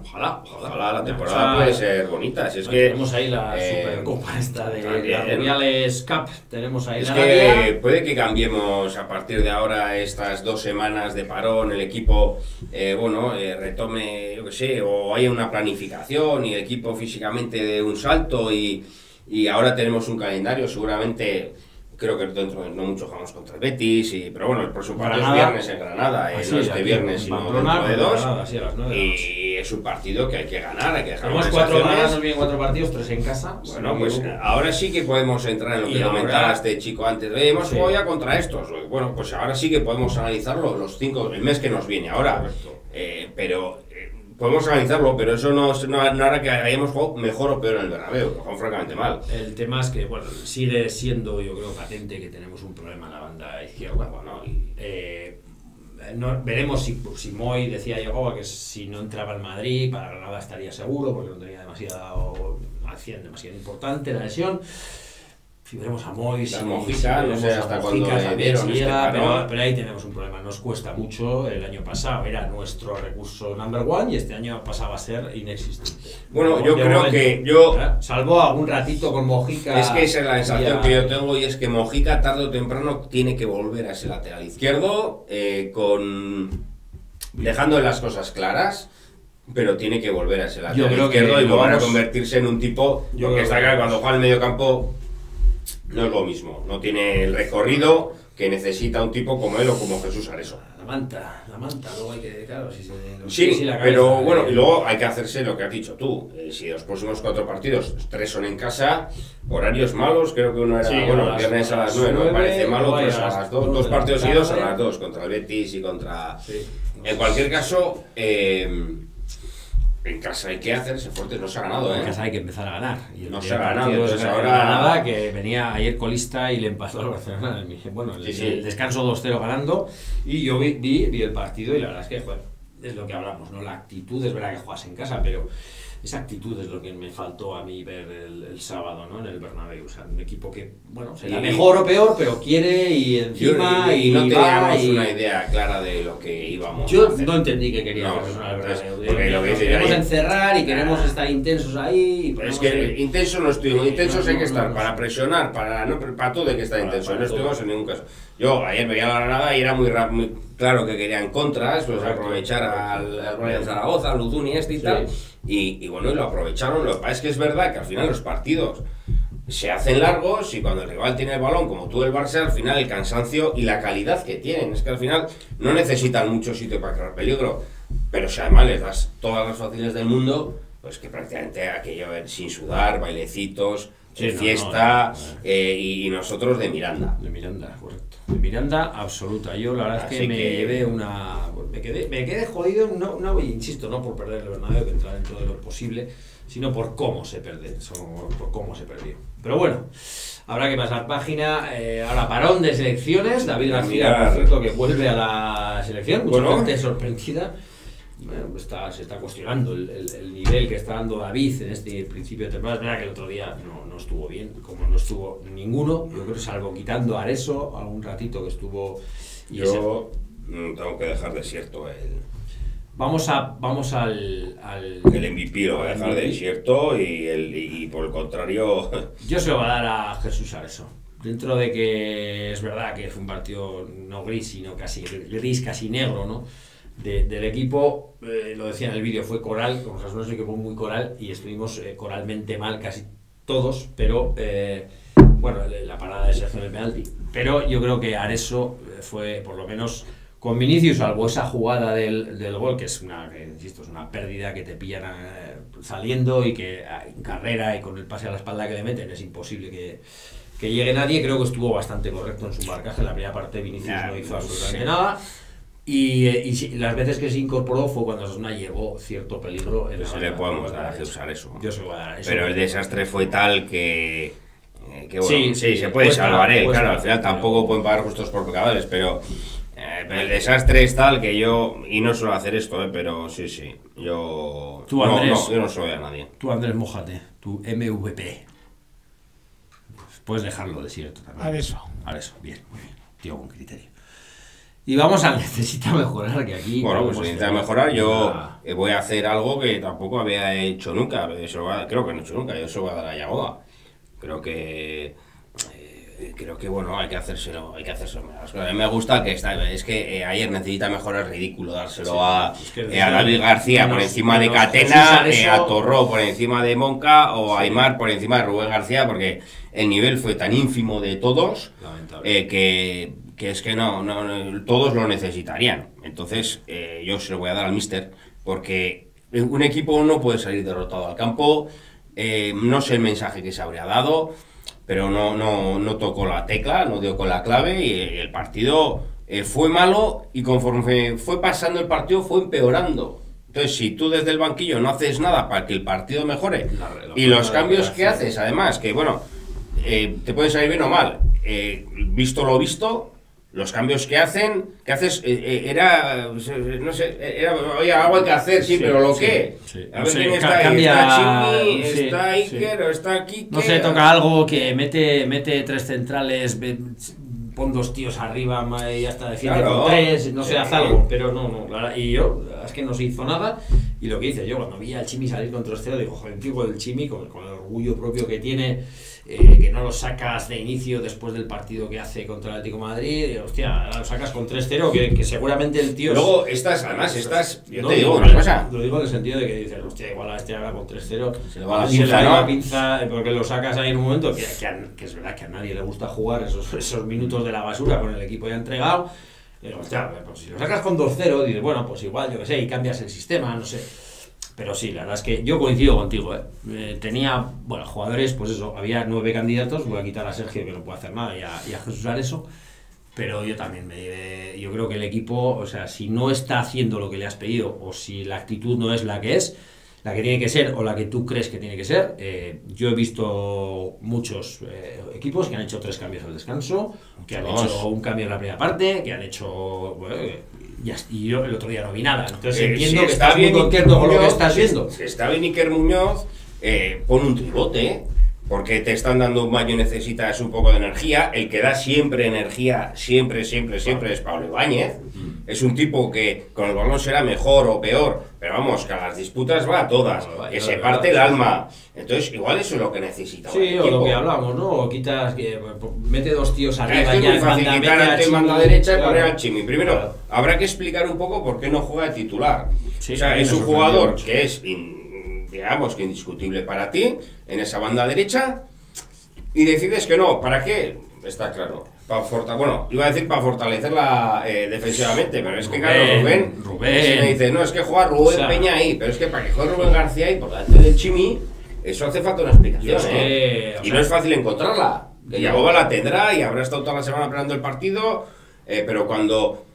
la temporada puede ser bonita. Si es que tenemos ahí la Supercopa esta de la Rubiales Cup. Tenemos ahí es que puede que cambiemos a partir de ahora estas 2 semanas de parón, el equipo retome, yo qué sé, o haya una planificación y el equipo físicamente dé un salto y ahora tenemos un calendario seguramente. Creo que dentro de no mucho jugamos contra el Betis, pero bueno, el próximo partido es viernes en Granada, no este viernes, sino dentro de 2. Y es un partido que hay que ganar, hay que dejar unas 4 ganadas, bien 4 partidos, 3 en casa. Bueno, pues ahora sí que podemos entrar en lo que comentaba este chico antes. Hemos jugado ya contra estos. Bueno, pues ahora sí que podemos analizarlo el mes que nos viene ahora. Pero podemos analizarlo, pero eso no hará que hayamos jugado mejor o peor en el Bernabéu, lo jugamos francamente mal. El tema es que, bueno, sigue siendo, yo creo, patente que tenemos un problema en la banda izquierda. Bueno, veremos si Moy decía yo que si no entraba el Madrid, para Granada estaría seguro, porque no tenía demasiado importante la lesión. Si veremos a Moy, si Mojica, no sé hasta cuándo dieron pero ahí tenemos un problema, nos cuesta mucho. El año pasado era nuestro recurso number 1 y este año pasaba a ser inexistente. Bueno, yo creo que salvo algún ratito con Mojica. Es que esa es la sensación que yo tengo, y es que Mojica tarde o temprano tiene que volver a ese lateral izquierdo, dejando las cosas claras. Pero tiene que volver a ese lateral izquierdo y volver a convertirse en un tipo, porque está claro, cuando juega al medio campo no es lo mismo, no tiene el recorrido que necesita un tipo como él o como Jesús Areso. La manta, luego hay que, claro, Sí, la cabeza, pero bueno, y luego hay que hacerse lo que has dicho tú. Si los próximos 4 partidos, 3 son en casa, horarios malos, creo que uno era, bueno, el viernes a las 9, no me parece malo, 3 a las 2, 2 partidos seguidos a las 2, contra el Betis y contra... Sí. En cualquier caso, en casa hay que hacerse fuerte, no se ha ganado, En casa hay que empezar a ganar. Y no se ha ganado, entonces ahora... Granada, que venía ayer colista y le empató al Barcelona. Bueno, el descanso 2-0 ganando, y yo vi el partido y la verdad es que, joder, es lo que hablamos, ¿no? La actitud, es verdad que juegas en casa, pero esa actitud es lo que me faltó a mí ver el sábado, ¿no? En el Bernabéu. O sea, un equipo que, bueno, será mejor o peor, pero quiere y encima y no teníamos una idea clara de lo que íbamos a hacer. No entendí que queríamos el Bernabéu. Porque lo que queremos encerrar y queremos estar intensos ahí. Es que intensos no estuvimos, intensos hay que estar para presionar, para todo hay que estar intenso. No estuvimos en ningún caso. Yo ayer veía la Granada y era muy claro que querían contras, pues aprovechar al Real Zaragoza, al Uzuni y tal. Y bueno, y lo aprovecharon. Lo que pasa es que es verdad que al final los partidos se hacen largos y cuando el rival tiene el balón, como tú el Barça, al final el cansancio y la calidad que tienen, es que al final no necesitan mucho sitio para crear peligro, pero si además les das todas las facilidades del mundo, pues que prácticamente aquello sin sudar, bailecitos, fiesta, y nosotros de Miranda. De Miranda, correcto. De Miranda absoluta. Yo la verdad es que me llevé una... Me quedé jodido, no, insisto, no por perder el Bernabéu, que entra dentro de lo posible, sino por cómo se perdió. Pero bueno, habrá que pasar página. Ahora parón de selecciones. David García, por cierto, que vuelve a la selección. Mucha gente sorprendida. Bueno, se está cuestionando el nivel que está dando David en este principio de temporada. Es verdad que el otro día no estuvo bien, como no estuvo ninguno. Yo creo, salvo quitando a Areso, algún ratito que estuvo. Y yo tengo que dejar desierto el... Vamos al el MVP lo voy a dejar desierto y por el contrario... Yo se lo voy a dar a Jesús Areso. Dentro de que es verdad que fue un partido no gris, sino casi gris, casi negro, ¿no? Del equipo, lo decía en el vídeo, fue coral, con Jesús es un equipo muy coral y estuvimos coralmente mal casi todos, pero bueno, la parada de Sergio en el penalti, pero yo creo que Areso fue, por lo menos con Vinicius, salvo esa jugada del gol, que es insisto, es una pérdida que te pillan saliendo y que en carrera y con el pase a la espalda que le meten es imposible que llegue nadie. Creo que estuvo bastante correcto en su marcaje. En la primera parte Vinicius no hizo absolutamente nada. Y las veces que se incorporó fue cuando Osasuna llevó cierto peligro. Se le podemos dar a Jesús Areso. Yo se lo voy a dar. Pero el desastre fue tal que bueno, sí, se puede salvar él, claro, al final tampoco pueden pagar justos por pecadores, pero el desastre es tal que yo, y no suelo hacer esto, pero sí, yo... Tú, Andrés, yo no soy a nadie. Tú, Andrés, mójate, tu MVP. Pues puedes dejarlo desierto también. Areso, bien, muy bien, tío con criterio. Y vamos a necesita mejorar, que aquí... Bueno, pues necesita mejorar. Yo voy a hacer algo que tampoco había hecho nunca. Creo que no he hecho nunca. Yo se lo voy a dar a Yagoba. Creo que bueno, hay que hacérselo. A mí me gusta que es que ayer necesita mejorar, es ridículo dárselo a David García por encima de Catena, a Torró por encima de Monca o a Aimar por encima de Rubén García, porque el nivel fue tan ínfimo de todos que es que no, todos lo necesitarían. Entonces yo se lo voy a dar al míster, porque un equipo no puede salir derrotado al campo. No sé el mensaje que se habría dado, pero no tocó la tecla, no dio con la clave, y el partido fue malo, y conforme fue pasando el partido fue empeorando. Entonces, si tú desde el banquillo no haces nada para que el partido mejore, y los cambios que haces, además, que bueno, te pueden salir bien o mal, visto lo visto, los cambios que haces, no sé, oye, algo hay que hacer, pero lo que... A ver quién está ahí, está Chimi, está Iker, o está Kike... No sé, toca algo que mete 3 centrales, pon 2 tíos arriba y hasta defiende con 3, no sé, haz algo, pero no, y yo, es que no se hizo nada, y Y lo que hice yo, cuando vi al Chimi salir con 3-0, digo, joder, tío, el Chimi, con el orgullo propio que tiene, que no lo sacas de inicio después del partido que hace contra el Atlético de Madrid, y, hostia, lo sacas con 3-0, que seguramente el tío... Luego, además, yo no, te digo una una cosa. Lo digo en el sentido de que dices, hostia, igual a este ahora con 3-0, Se le va la se pinza, le va ¿no? la pinza, porque lo sacas ahí en un momento que es verdad que a nadie le gusta jugar esos minutos de la basura con el equipo ya entregado. Pero, hostia, pues si lo sacas con 2-0, dices, bueno, pues igual, yo qué sé, y cambias el sistema, no sé. Pero sí, la verdad es que yo coincido contigo, ¿eh? Tenía, bueno, jugadores, pues eso, había 9 candidatos, voy a quitar a Sergio, que no puede hacer nada, y a Jesús Areso, pero yo también, yo creo que el equipo, o sea, si no está haciendo lo que le has pedido, o si la actitud no es la que tiene que ser, o la que tú crees que tiene que ser, yo he visto muchos equipos que han hecho 3 cambios al descanso, que han hecho un cambio en la primera parte, que han hecho... Bueno, y yo el otro día no vi nada, entonces entiendo si que está estás muy bien contento con lo que estás viendo. Si está bien Iker Muñoz, pon un tribote, porque te están dando un baño y necesitas un poco de energía. El que da siempre energía, siempre es Pablo Ibáñez. Es un tipo que con el balón será mejor o peor, pero vamos, que a las disputas va a todas, que se parte el alma. Entonces, igual eso es lo que necesita. Sí, o lo que hablamos, ¿no? O quitas, mete 2 tíos arriba. Es muy fácil quitar al tema en la derecha y poner al Chimi. Primero, Claro. habrá que explicar un poco por qué no juega de titular. Sí, o sea, a mí es me un sorprendió jugador mucho. que es, digamos, que indiscutible para ti en esa banda derecha y decides que no. ¿Para qué? Está claro. Bueno, iba a decir para fortalecerla defensivamente, pero es que claro, Rubén si me dice, no, es que juega Rubén O sea, Peña ahí, pero es que para que juegue Rubén García ahí por delante del Chimi, eso hace falta una explicación, Es que, y no es fácil encontrarla. Que Yagoba la tendrá y habrá estado toda la semana esperando el partido, pero cuando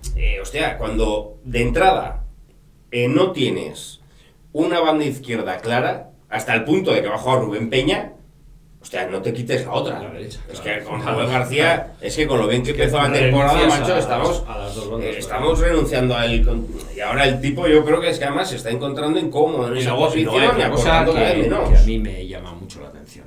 de entrada no tienes una banda izquierda clara, hasta el punto de que va a jugar Rubén Peña, hostia, no te quites la otra. La derecha, Es claro. que con Rubén García, es que con lo bien que empezó la temporada, macho, estamos renunciando a él. Y ahora el tipo, yo creo que es que además se está encontrando incómodo en Y esa luego, posición hay y otra cosa aportando cada vez menos. que a mí me llama mucho la atención.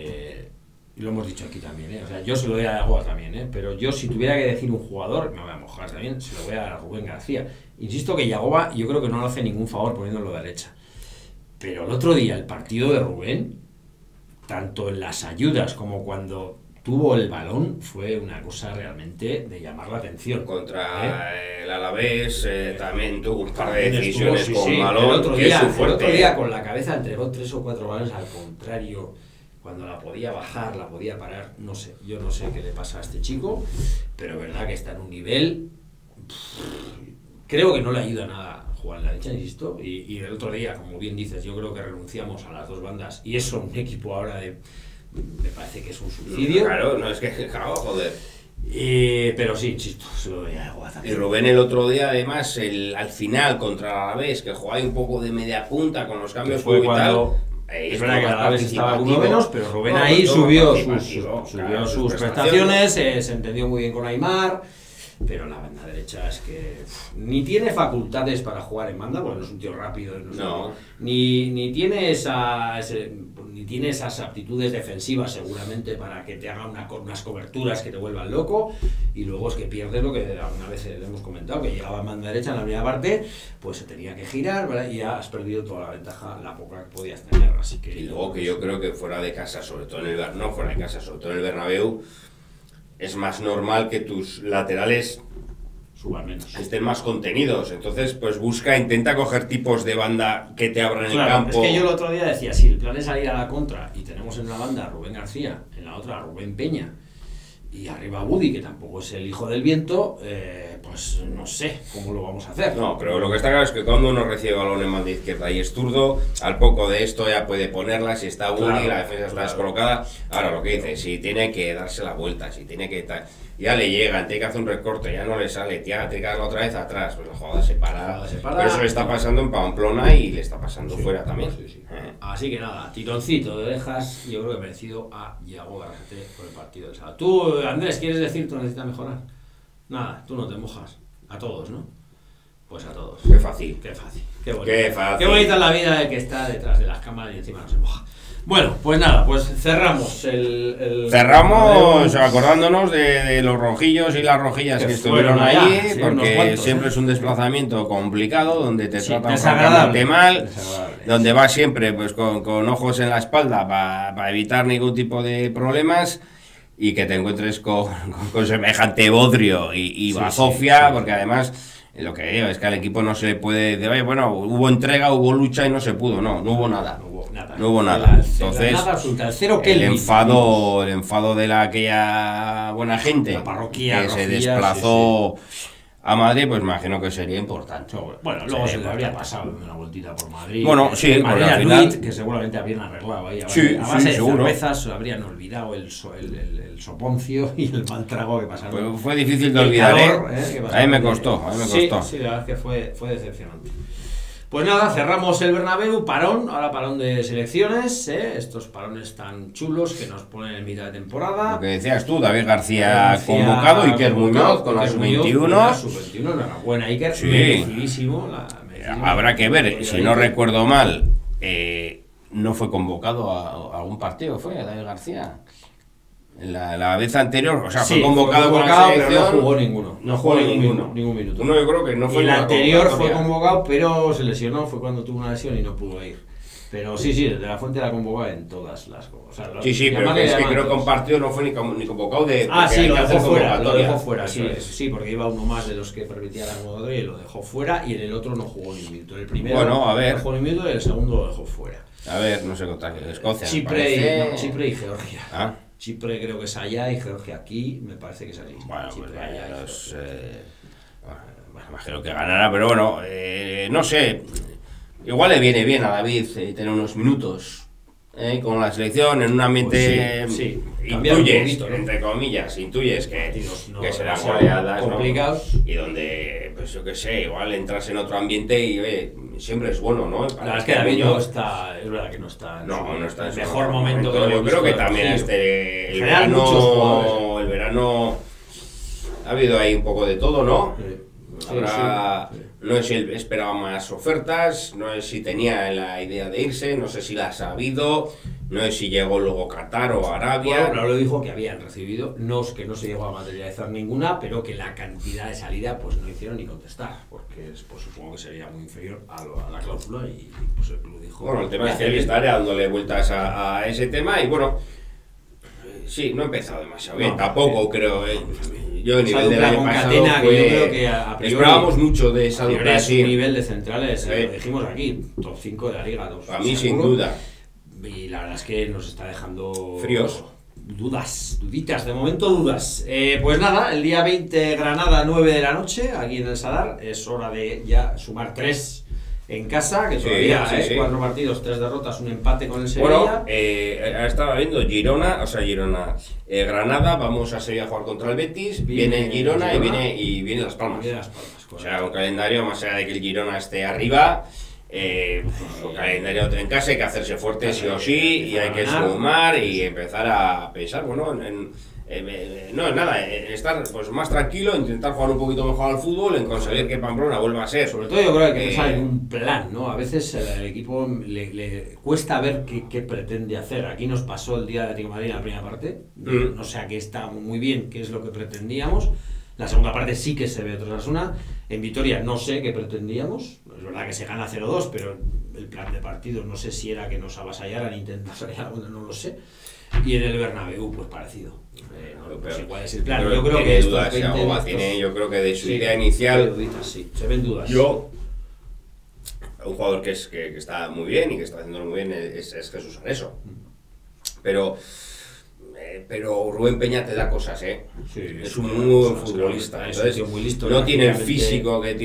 Y lo hemos dicho aquí también, ¿eh? O sea, yo se lo doy a Yagoba también, ¿eh? Pero yo si tuviera que decir un jugador, me voy a mojar también, se lo voy a dar a Rubén García. Insisto que Yagoba yo creo que no le hace ningún favor poniéndolo de derecha. Pero el otro día el partido de Rubén, tanto en las ayudas como cuando tuvo el balón, fue una cosa realmente de llamar la atención. Contra el Alavés también tuvo un par de decisiones Estuvo, con balón, el otro que es su el fuerte. otro día con la cabeza entregó 3 o 4 balones al contrario. Cuando la podía bajar, la podía parar, no sé, yo no sé qué le pasa a este chico, pero es verdad que está en un nivel, creo que no le ayuda nada jugar en la derecha, insisto, y el otro día, como bien dices, yo creo que renunciamos a las 2 bandas, y eso un equipo ahora me parece que es un suicidio. Claro, no es que, claro, joder. Pero sí, insisto, se lo doy a Yagoba Y también. Rubén el otro día, además, al final contra el Alavés, que jugaba ahí un poco de media punta con los cambios Fue y tal. cuando... Es verdad que a la vez estaba uno menos, pero Rubén ahí subió sus prestaciones, se entendió muy bien con Aimar, pero la banda derecha es que ni tiene facultades para jugar en banda, porque no es un tío rápido, ni tiene esas aptitudes defensivas seguramente para que te haga unas coberturas que te vuelvan loco, y luego es que pierdes lo que alguna vez le hemos comentado, que llegaba en banda derecha en la primera parte, pues se tenía que girar, ¿verdad? Y ya has perdido toda la ventaja, la poca que podías tener, así que... Y luego que yo creo que fuera de casa, sobre todo en el Bernabéu, es más normal que tus laterales suban menos. estén más contenidos. Entonces, pues intenta coger tipos de banda que te abran el campo. Es que yo el otro día decía, si el plan es salir a la contra y tenemos en una banda a Rubén García, en la otra a Rubén Peña y arriba a Budi, que tampoco es el hijo del viento, pues no sé cómo lo vamos a hacer. No, pero lo que está claro es que cuando uno recibe balón en banda izquierda y es zurdo, al poco de esto ya puede ponerla, si está Budi, Claro, la defensa está descolocada. Ahora, lo que dice, si tiene que darse la vuelta, si tiene que... ya le llegan, tiene que hacer un recorte, ya no le sale, tiene que darla otra vez atrás, pues la jugada se para. Pero eso le está pasando en Pamplona y le está pasando fuera también. Sí. Así que nada, tironcito de orejas, yo creo que merecido a Yagoba por el partido del sábado. Tú, Andrés, ¿quieres decir tú necesitas mejorar? Nada, tú no te mojas. A todos, ¿no? Pues a todos. Qué fácil. Qué fácil. Qué bonita. Qué fácil. Qué bonita es la vida de que está detrás de las cámaras y encima no se moja. Bueno, pues nada, pues cerramos Cerramos acordándonos de los rojillos y las rojillas que estuvieron fueron allá, ahí, sí, porque unos cuantos, siempre es un desplazamiento complicado, donde te Sí, tratan desagradable, francamente mal, desagradable. donde vas siempre pues con ojos en la espalda para evitar ningún tipo de problemas y que te encuentres con semejante bodrio y Sí, bazofia, sí, sí. porque además lo que digo es que al equipo no se le puede decir, "Oye, bueno, hubo entrega, hubo lucha y no se pudo", no hubo nada. No hubo nada. Entonces, nada absoluta, el cero el Kelvin. enfado de aquella buena gente La parroquia que se rojilla, desplazó a Madrid, pues me imagino que sería importante. Bueno, luego se Sería le habría importante. pasado una vueltita por Madrid. Bueno, sí, De porque manera al final- Nuit, que seguramente habrían arreglado ahí. Sí, A sí, base de seguro. cervezas habrían olvidado el soponcio y el mal trago que pasaron. Pues fue difícil de El olvidar, calor, ¿eh? que A pasaron mí me de- costó, Sí, sí, la verdad es que fue decepcionante. Pues nada, cerramos el Bernabéu, parón, ahora parón de selecciones, estos parones tan chulos que nos ponen en mitad de temporada. Lo que decías tú, David García convocado, Iker Muñoz con la Iker Muñoz sub-21. con la sub-21, enhorabuena Iker, Sí. merecidísimo. Habrá que ver, si no recuerdo mal, no fue convocado a algún partido, ¿fue David García? La vez anterior, o sea, Sí, fue convocado con la pero no selección. jugó ninguno. No jugó ninguno. Ningún minuto. Uno yo creo que no fue el una anterior fue convocatoria. convocado, pero se lesionó, fue cuando tuvo una lesión y no pudo ir. Pero sí, desde la fuente la convocó en todas las cosas. O sea, Sí, pero llamarle, es que llamarle creo que un todos. partido no fue ni convocado de. Ah, porque sí, hay lo que dejó hacer fuera, convocatoria. sí, Eso es. sí, porque iba uno más de los que permitía la convocatoria y lo dejó fuera, y en el otro no jugó ni un minuto. En el primero Bueno, a ver. no jugó ni un minuto y en el segundo lo dejó fuera. A ver, no sé contar, Escocia. me Chipre parece. y Georgia. Ah, Chipre creo que es allá y Georgia aquí, me parece que es allí. bueno, Chipre pues allá y los, Georgia. bueno, imagino que ganará, pero bueno, no sé. Igual le viene bien a David tener unos minutos con la selección en un ambiente. Pues sí, cambiar un intuyes, poquito, ¿no? entre comillas, intuyes Partidos no que serán demasiado goleadas, ¿no? complicados. Y donde, pues yo qué sé, igual entras en otro ambiente y siempre es bueno, ¿no? La verdad es que David no está, es verdad que no está en No está en el su mejor momento que lo Yo hemos creo que visto también en Giro. el En general, muchos jugadores. verano ha habido ahí un poco de todo, ¿no? Sí, Habrá, sí. no sé si él esperaba más ofertas, no sé si tenía la idea de irse, no sé si la ha sabido, no sé si llegó luego Qatar o Arabia. Bueno, Raúl dijo que habían recibido, que no se llegó a materializar ninguna, pero que la cantidad de salida pues no hicieron ni contestar, porque pues, supongo que sería muy inferior a la cláusula y pues el club dijo... Bueno, el tema es que él estará dándole vueltas a ese tema y bueno, sí, no ha empezado demasiado bien, No, tampoco creo. Yo a Esa nivel del dupla año con pasado Catena, que fue- yo creo que a priori... esperábamos mucho de esa a priori dupla es así. un nivel de centrales, Sí. lo dijimos aquí, top 5 de la liga. A mí sin seguro. duda. Y la verdad es que nos está dejando... Fríos. Duditas, de momento dudas. Pues nada, el día 20 Granada, 9 de la noche, aquí en el Sadar, es hora de ya sumar 3 en casa, que Sí, todavía, sí, sí. 4 partidos, 3 derrotas, un empate con el Sevilla. Bueno, estaba viendo Granada, vamos a Sevilla a jugar contra el Betis, viene el Girona y viene Las Palmas. Viene Las Palmas, O sea, un calendario, más allá de que el Girona esté arriba, un calendario en casa hay que hacerse fuerte sí o sí, y hay que Ganar. sumar y empezar a pensar, bueno, estar pues más tranquilo, intentar jugar un poquito mejor al fútbol, en conseguir que Pamplona vuelva a ser. Sobre todo yo creo que hay que pensar en un plan, ¿no? A veces el equipo le cuesta ver qué pretende hacer. Aquí nos pasó el día de Atlético de Madrid en la primera parte. No sé a qué está muy bien, qué es lo que pretendíamos. La segunda parte sí que se ve otra Osasuna. En Vitoria no sé qué pretendíamos. Es verdad que se gana 0-2, pero el plan de partido no sé si era que nos avasallaran, intentar salir alguno, no lo sé. Y en el Bernabéu, pues parecido. No sé cuál es el plan. Yo creo que dudas, estos 20 Yagoba minutos- tiene, yo creo que de su Sí, idea hay inicial. duditas, sí, se ven dudas. Un jugador que está muy bien y que está haciéndolo muy bien es Jesús Areso. Pero Rubén Peña te da cosas, ¿eh? Sí, es un muy buen es futbolista. es Entonces, un tío muy listo, no tiene el rápidamente. físico que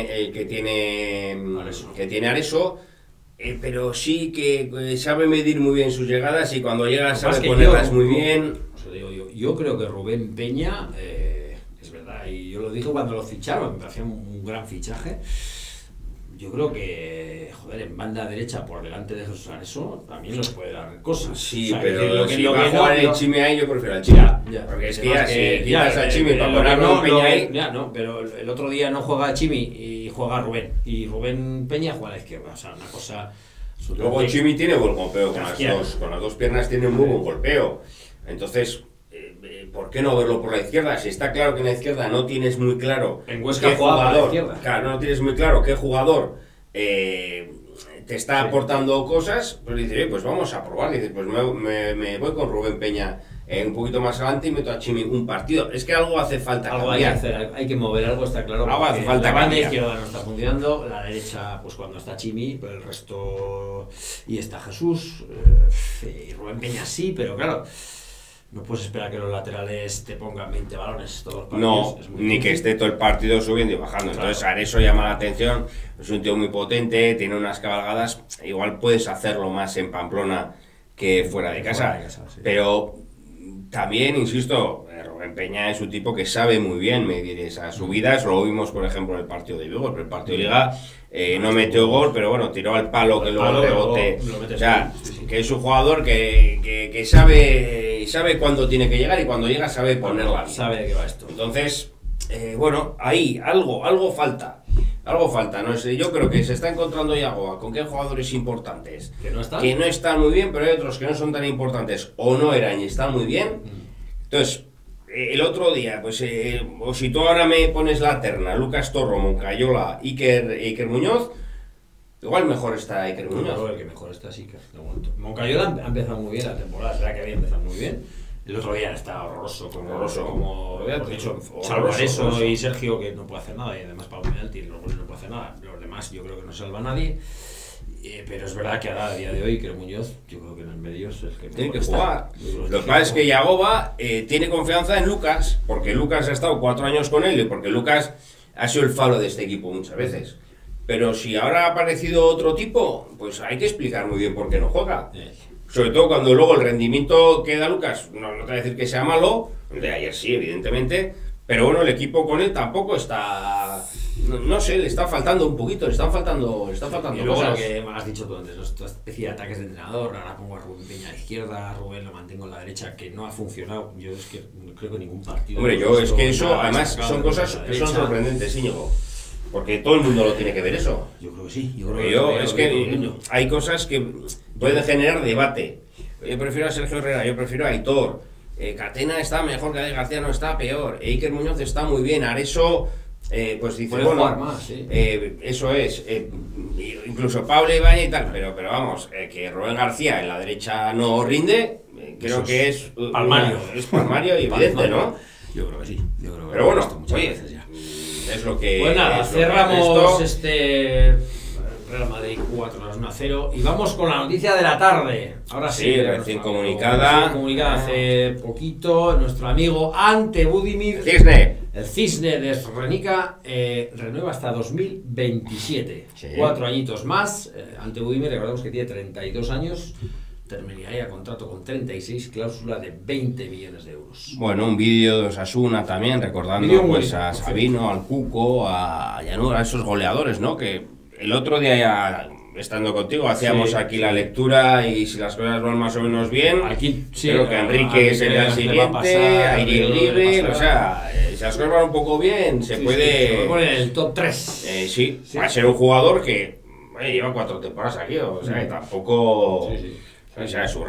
tiene Areso, pero sí que sabe medir muy bien sus llegadas y cuando llega Lo que sabe pasa es que ponerlas muy bien. O sea, yo creo que Rubén Peña, es verdad, y yo lo dije cuando lo ficharon, me parecía un gran fichaje. Yo creo que, joder, en banda derecha por delante de Jesús Areso también nos puede dar cosas. Sí, O sea, pero que lo que- si lo va que a jugar no- el Chimi ahí, yo prefiero al Chimi. Ya. Porque es que Además ya si quitas al Chimi para lo poner que a Rubén Peña ahí. Ya, no, pero el otro día no juega Chimi y juega Rubén. Y Rubén Peña juega a la izquierda. O sea, una cosa... Luego Chimi tiene buen golpeo con Izquierda. con las dos piernas tiene un muy buen golpeo. Entonces, ¿por qué no verlo por la izquierda? Si está claro que en la izquierda no tienes muy claro En Huesca jugaba por la izquierda. claro, no tienes muy claro qué jugador te está aportando cosas, pues dices, pues vamos a probar. Dices, pues me voy con Rubén Peña un poquito más adelante y meto a Chimi un partido. Es que algo hace falta Algo hay que cambiar. hacer, hay que mover algo, está claro. Algo hace falta la banda cambiar. izquierda no está funcionando, la derecha, pues cuando está Chimi, pero el resto. Y está Jesús, y Rubén Peña sí, pero claro, no puedes esperar que los laterales te pongan 20 balones todos los partidos. No, es muy ni que difícil. esté todo el partido subiendo y bajando. Claro. Entonces, Areso llama la atención. Es un tío muy potente, tiene unas cabalgadas. Igual puedes hacerlo más en Pamplona que fuera de casa. Sí. Pero también, insisto, Rubén Peña es un tipo que sabe muy bien medir esas subidas. Lo vimos, por ejemplo, en el partido de Vigo. El partido de Liga no metió gol, pero bueno, tiró al palo que luego el rebote. Lo O sea, sí. que es un jugador que sabe cuándo tiene que llegar y cuando llega sabe ponerla bien. Sabe de qué va esto. Entonces, bueno, ahí algo falta. Algo falta, no sé, yo creo que se está encontrando Yagoba con qué jugadores importantes ¿Que no están? que no están muy bien, pero hay otros que no son tan importantes o no eran y están muy bien. Entonces, el otro día, pues, o si tú ahora me pones la terna, Lucas Torro, Moncayola, Iker Muñoz, igual mejor está Iker Muñoz. El que mejor está sí, de momento. Moncayola ha empezado muy bien la temporada, será que había empezado muy bien. El otro día está horroroso, como hemos dicho, salvo eso y Sergio, que no puede hacer nada, y además Pablo Penalti no puede hacer nada. Los demás yo creo que no salva a nadie. Pero es verdad que ahora, a día de hoy, que Muñoz, yo creo que en el medio es el que Tiene que está. jugar. Lo que pasa es que Yagoba tiene confianza en Lucas, porque Lucas ha estado 4 años con él y porque Lucas ha sido el falo de este equipo muchas veces. Pero si ahora ha aparecido otro tipo, pues hay que explicar muy bien por qué no juega. Sobre todo cuando luego el rendimiento que da Lucas, no te voy a decir que sea malo, el de ayer sí, evidentemente, pero bueno, el equipo con él tampoco está... No sé, le está faltando un poquito, le están faltando Y luego lo cosas. que me has dicho tú antes, esta especie de ataques de entrenador, ahora pongo a Rubén Peña a la izquierda, Rubén lo mantengo en la derecha, que no ha funcionado. Yo es que no creo que ningún partido... Hombre, yo es que eso, además, son cosas que son sorprendentes, sorprendentes, Íñigo. Porque todo el mundo lo tiene que ver eso. Yo creo que sí. Yo creo Porque que yo, también es lo que digo, niño. hay cosas que pueden generar debate. Yo prefiero a Sergio Herrera, yo prefiero a Aitor. Catena está mejor, Gadel García no está peor. Iker Muñoz está muy bien. Areso, pues dice, Puede bueno, jugar más, sí. eso es. Incluso Pablo Ibañez y tal, pero vamos, que Rubén García en la derecha no rinde, creo Eso que es es palmario. Es palmario y evidente, ¿no? Yo creo que sí. Yo creo que Pero lo he bueno, visto muchas oye, veces ya. es lo que... Pues nada, es lo que cerramos esto- este Real Madrid 4 a 1-0 y vamos con la noticia de la tarde. Ahora sí, Sí, recién nuestro comunicada. recién comunicada hace poquito nuestro amigo Ante Budimir, Cisne. el Cisne de Srebrenica, renueva hasta 2027. Sí. 4 añitos más. Ante Budimir, recordemos que tiene 32 años. Terminaría contrato con 36, cláusula de 20 millones de euros. Bueno, un vídeo de Osasuna también, recordando Vídeo muy pues, a bonito, Sabino, al Cuco, a Llanura, a esos goleadores, ¿no? Que el otro día ya, estando contigo, hacíamos Sí, aquí sí. la lectura y si las cosas van más o menos bien, Aquí, sí, creo que Enrique sería el se le va a siguiente, pasar, a Iriel le Libre, pasará. o sea, si las cosas van un poco bien, se Sí, puede... sí, se pone en el top 3. Sí, Sí. va a ser un jugador que lleva 4 temporadas aquí, o sea, que tampoco... Sí, sí. O sea, su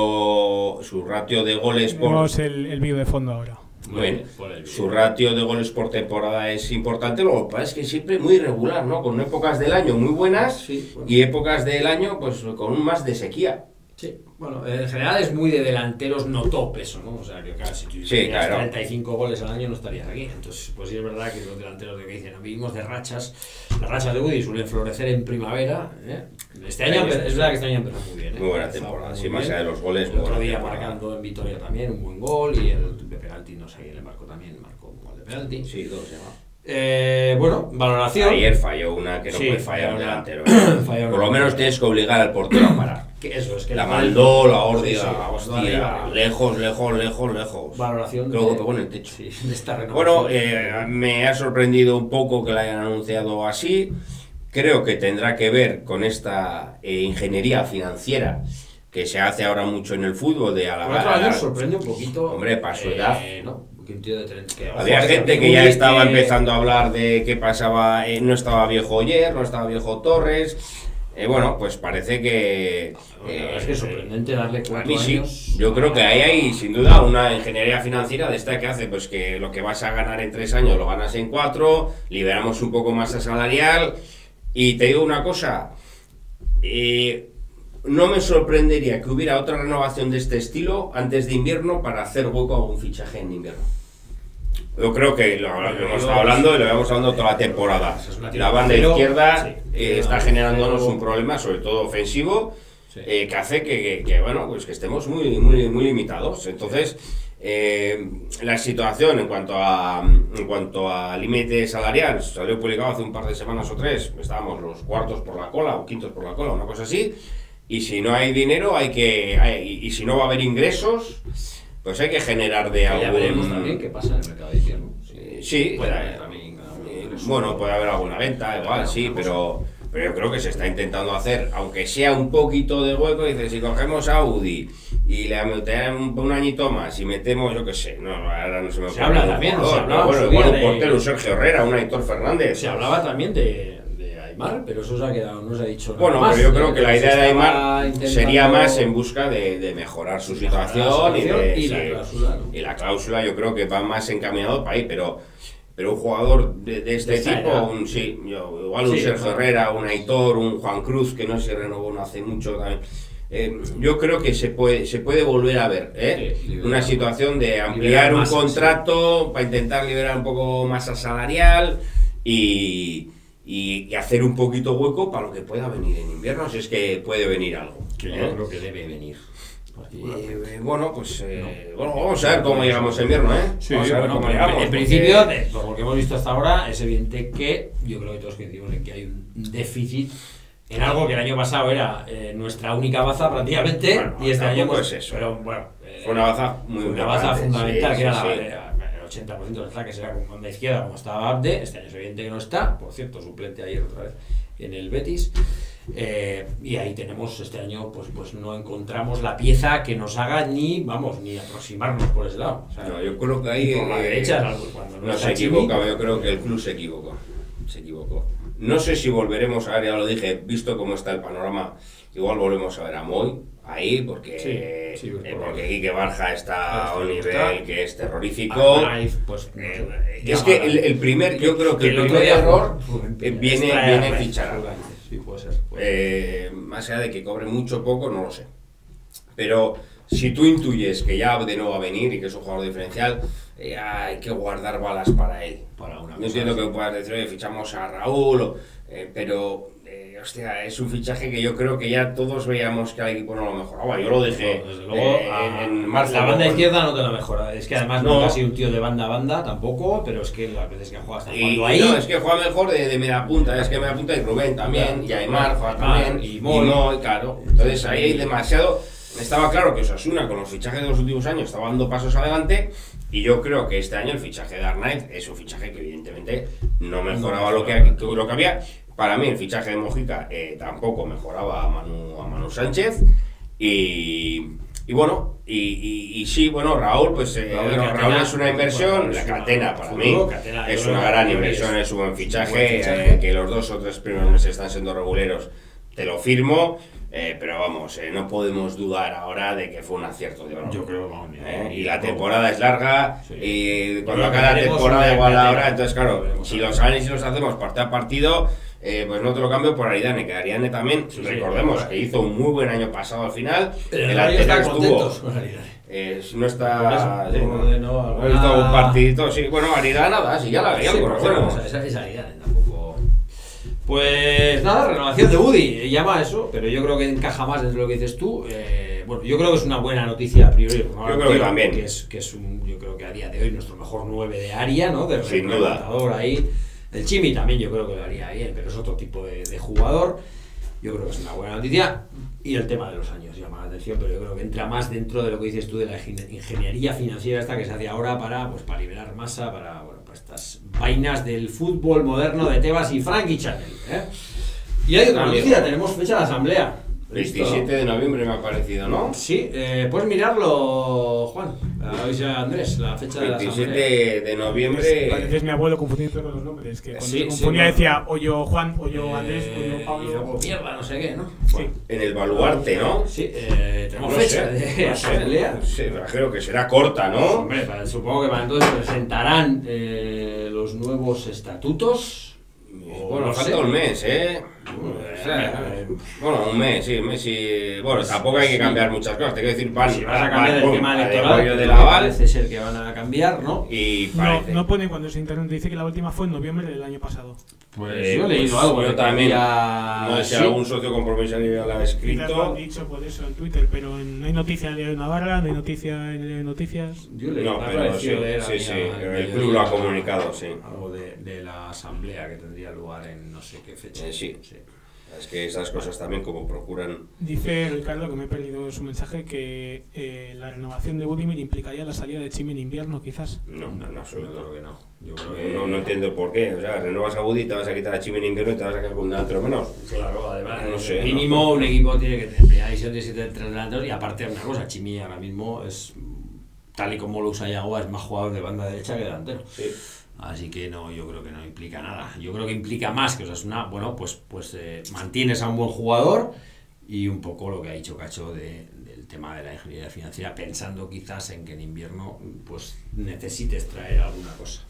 ratio de goles por... Tenemos el vídeo de fondo ahora. Bueno, Por el su ratio de goles por temporada es importante, lo que pasa es que siempre muy irregular, ¿no? Con épocas del año muy buenas Sí, bueno. y épocas del año pues con un más de sequía. Sí, bueno, en general es muy de delanteros no top eso, ¿no? O sea, que claro, si tú Sí, hicieras claro. 35 goles al año no estarías aquí. Entonces, pues sí es verdad que los delanteros de que dicen, vivimos de rachas. Las rachas de Woody suelen florecer en primavera, ¿eh? Este año es verdad que este año empezó muy bien, ¿eh? Muy buena Empezó temporada, muy sí, más bien. allá de los goles. El muy otro buena día temporada. marcando en Vitoria también un buen gol y el de penalti, no sé quién le marcó también, marcó un gol de penalti. Sí, 2 se llama. Bueno, valoración. Ayer falló una que no Sí, puede fallar un falló una- delantero. falló Por una- lo menos tienes que obligar al portero a parar. Que eso es que La el- mandó, la Sí, órdiga, sí, hostia, arriba. lejos, lejos. Valoración Creo que de- pegó en el techo. Sí, de esta Bueno, renovación. me ha sorprendido un poco que la hayan anunciado así. Creo que tendrá que ver con esta ingeniería financiera que se hace ahora mucho en el fútbol de Por otro lado, sorprende un poquito. Hombre, para su edad. ¿No? que un tío de 30. Había gente que ya estaba empezando a hablar de qué pasaba, no estaba viejo Oyer, no estaba viejo Torres. Bueno, pues parece que... es que es sorprendente darle 4 a mí sí. años. Yo creo que ahí hay sin duda una ingeniería financiera de esta que hace pues que lo que vas a ganar en 3 años lo ganas en 4, liberamos un poco masa salarial. Y te digo una cosa, no me sorprendería que hubiera otra renovación de este estilo antes de invierno para hacer hueco a algún fichaje en invierno. Yo creo que lo hemos estado hablando y lo llevamos hablando toda la temporada. La banda izquierda está generándonos un problema, sobre todo ofensivo, que hace que bueno, pues que estemos muy limitados. Entonces, la situación en cuanto a límite salarial salió publicado hace un par de semanas o 3. Estábamos los cuartos por la cola o quintos por la cola, una cosa así. Y si no hay dinero, y si no va a haber ingresos, pues hay que generar de algo. Ya veremos también qué pasa en el mercado de invierno. Sí, puede haber también. Bueno, puede haber alguna venta, igual, sí, pero yo creo que se está intentando hacer, aunque sea un poquito de hueco. Dice, si cogemos a Udi y le metemos un añito más y metemos, yo qué sé, no, ahora no se me ocurre. Se habla también, igual un portero, un Sergio Herrera, un Aitor Fernández. Se hablaba también de Aimar, pero eso se ha quedado, no se ha dicho nada. Bueno, más. Pero yo creo que la idea de Aimar sería más en busca de mejorar su situación y la cláusula, ¿no? Y la cláusula yo creo que va más encaminado para ahí, pero un jugador de este tipo, igual un Sergio Herrera, un Aitor, un Juan Cruz, que no se renovó no hace mucho también. Yo creo que se puede volver a ver una situación de ampliar un contrato para intentar liberar un poco masa salarial y hacer un poquito hueco para lo que pueda venir en invierno, si es que puede venir algo. Que yo creo que debe venir. Bueno, pues vamos a ver cómo llegamos en invierno, Sí, vamos a ver cómo llegamos. En principio, por lo que hemos visto hasta ahora, es evidente que yo creo que todos coincidimos en que hay un déficit en algo que el año pasado era nuestra única baza prácticamente, y este año pues eso. Pero bueno, fue una baza muy una baza fundamental, que era el 80% del ataque será con la izquierda, como estaba Abde. Este año es evidente que no está, por cierto, suplente ayer otra vez en el Betis. Y ahí tenemos, este año, pues no encontramos la pieza que nos haga ni aproximarnos por ese lado. O sea, no, yo creo que ahí por la derecha, cuando no se equivoca, yo creo que el club se equivocó. No sé si volveremos a ver, ya lo dije, visto cómo está el panorama, igual volvemos a ver a Moy ahí, porque Quique Barja está a un nivel que es terrorífico. Es que el primer, yo creo que el primer error viene fichar. Sí, puede ser. Más allá de que cobre mucho o poco, no lo sé. Pero si tú intuyes que ya de nuevo va a venir y que es un jugador diferencial, hay que guardar balas para él. No entiendo que puedas decir, oye, fichamos a Raúl, pero hostia, es un fichaje que yo creo que ya todos veíamos que al equipo no lo mejoraba. Yo lo dejé desde luego, en marzo. La banda izquierda no te la mejora. Es que además no ha sido un tío de banda a banda tampoco, pero es que las veces que ha jugado hasta jugando ahí. No, es que juega mejor de media punta. Es que media punta y Rubén también, y Aimar juega también, y Moy, claro. Entonces ahí hay demasiado. Estaba claro que Osasuna con los fichajes de los últimos años estaba dando pasos adelante, y yo creo que este año el fichaje de Arnaiz es un fichaje que evidentemente no mejoraba lo que había. Para mí el fichaje de Mojica tampoco mejoraba a Manu Sánchez, y bueno, y sí, bueno, Raúl, pues Raúl es una inversión, la Catena para mí es una gran inversión, es un buen fichaje, que los 2 o 3 primeros meses están siendo reguleros, te lo firmo. Pero vamos, no podemos dudar ahora de que fue un acierto de Oro. Yo creo que y la temporada es larga, y cuando acabe la temporada igual ahora, entonces claro, si los análisis los hacemos partido a partido, pues no te lo cambio por Aridane, que Aridane también, recordemos que hizo un muy buen año pasado al final, el anterior estuvo, no está, no he visto un partidito, sí, bueno, Aridane nada, si ya la conocemos. Esa es Aridane, tampoco. Pues nada, renovación de Udi, llama eso, pero yo creo que encaja más dentro de lo que dices tú. Bueno, yo creo que es una buena noticia a priori. Yo creo que también. Que es yo creo que a día de hoy nuestro mejor 9 de área, ¿no? De sin duda. Ahí. El Chimi también yo creo que lo haría bien, pero es otro tipo de jugador. Yo creo que es una buena noticia. Y el tema de los años llama la atención, pero yo creo que entra más dentro de lo que dices tú de la ingeniería financiera esta que se hace ahora para liberar masa, para estas vainas del fútbol moderno de Tebas y Frankie Channel. Y hay otra noticia, tenemos fecha de asamblea. 27 de noviembre me ha parecido, ¿no? Sí, puedes mirarlo, Juan. Oís a Andrés, la fecha de la 27 de noviembre. Pareces mi abuelo confundiendo con los nombres. Que cuando Sí, se confundía sí, decía o yo Juan, o yo Andrés, o yo y Pablo. luego mierda, no sé qué, ¿no? Sí. En el Baluarte, ¿no? Sí, tenemos No fecha sé, de no sé, asamblea. no sé, creo que será corta, ¿no? Hombre, supongo que para entonces presentarán los nuevos estatutos. Bueno, no sé. falta un mes, ¿eh? O sea, bueno, un mes, sí. Bueno, tampoco hay que cambiar muchas cosas. Te quiero decir, Si vas a cambiar el tema electoral, de que Laval, parece ser que van a cambiar, ¿no? y No, parece. no pone cuando se internet, dice que la última fue en noviembre del año pasado. Pues yo he leído pues algo. yo de que también. había- No sé si sí. algún socio compromiso lo ha Quizás lo han escrito. dicho por eso en Twitter, pero no hay noticia en Diario de Navarra, no hay noticia en Diario de Noticias. Yo leí, No, me ha pero sí, parecido leer sí, a sí, mí al el mediodía club lo ha comunicado, sí. Algo de la asamblea que tendría lugar en no sé qué fecha. Sí. Es que esas cosas también como procuran. Dice Ricardo, que me he perdido su mensaje, que la renovación de Budimir implicaría la salida de Chimi en invierno, quizás. No, en Yo absoluto. creo que no. Yo creo que No entiendo por qué. O sea, renovas a Budi, te vas a quitar a Chimi en invierno y te vas a quedar con un delantero menos. Claro, además, No sé, mínimo no. un equipo tiene que tener primera división, tiene que tener 3 delanteros. Y aparte, una cosa, Chimi ahora mismo es, tal y como lo usa Yagoba, es más jugador de banda derecha que delantero. Sí. Así que no, yo creo que no implica nada. Yo creo que implica más que Osasuna, bueno, pues mantienes a un buen jugador y un poco lo que ha dicho Cacho del tema de la ingeniería financiera, pensando quizás en que en invierno pues necesites traer alguna cosa.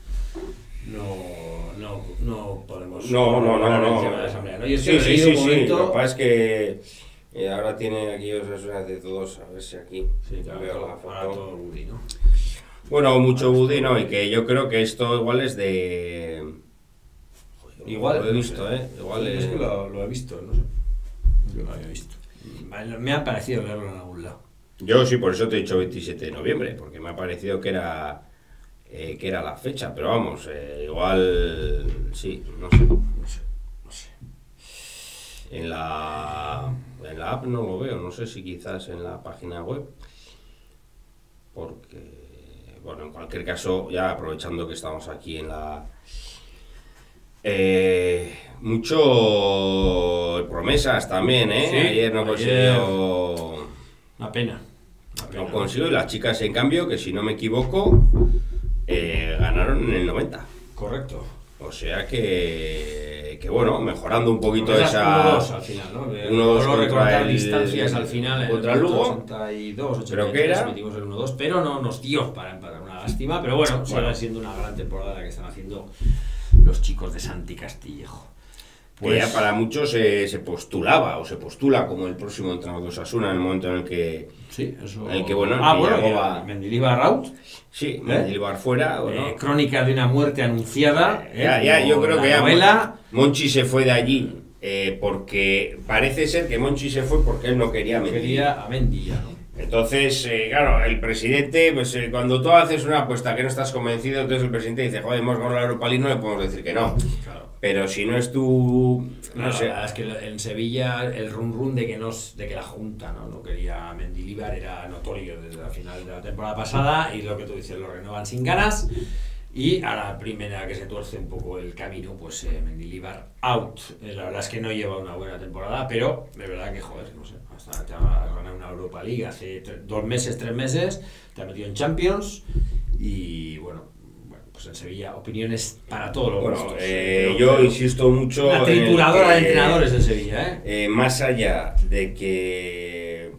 No podemos... No. el tema de la asamblea, ¿no? Yo Sí, he leído un sí. momento- Lo que pasa es que ahora tiene aquí Osasuna de todos, a ver si aquí Sí, claro, veo la ahora foto. todo Budi, ¿no? Bueno, mucho Budi, ¿no? Y que yo creo que esto igual es de... Igual lo he visto, ¿eh? Igual es que lo he visto, no sé. Yo lo había visto. Me ha parecido verlo en algún lado. Yo sí, por eso te he dicho 27 de noviembre, porque me ha parecido que era la fecha, pero vamos, igual sí, no sé. En la app no lo veo, no sé si quizás en la página web, porque, bueno, en cualquier caso, ya aprovechando que estamos aquí en la... mucho promesas también, ¿eh? Sí, ayer no ayer. consiguió... Una pena. No consigo, y las chicas, en cambio, que si no me equivoco, ganaron en el 90. Correcto. O sea que bueno, mejorando un poquito Esas esa... 1-2 al final, ¿no? 1-2 Logró contra recortar el- distancias al final. contra el Lugo. 82, 83, Creo que era. metimos el 1-2, pero no nos dio para empatar. Una lástima, pero bueno, sigue Bueno. siendo una gran temporada la que están haciendo los chicos de Santi Castillejo. Que ya para muchos se postulaba o se postula como el próximo entrenador de Osasuna en el momento en el que... Sí, eso. El que, bueno, Ah, que bueno, Yagoba- Mendilibar Raut. Sí, Mendilibar fuera, bueno... Crónica de una muerte anunciada. Ya, yo como creo la que ya novela. Monchi se fue de allí porque parece ser que Monchi se fue porque él no quería mentir. Quería a Mendy ya, ¿no? Entonces, claro, el presidente, pues cuando tú haces una apuesta que no estás convencido, entonces el presidente dice, joder, hemos ganado la Europa League, no le podemos decir que no. Claro. Pero si no es tu... No, No sé. la verdad es que en Sevilla el run de que la Junta no quería a Mendilibar era notorio desde la final de la temporada pasada, y lo que tú dices, lo renovan sin ganas, y a la primera que se tuerce un poco el camino, pues Mendilibar out. La verdad es que no lleva una buena temporada, pero de verdad que, joder, no sé, hasta te ha ganado una Europa League hace 2 meses, 3 meses, te ha metido en Champions, y bueno, pues en Sevilla, opiniones para todos los Bueno, gustos. yo Pero insisto mucho... una en el trituradora que, de entrenadores en Sevilla, ¿eh? Más allá de que...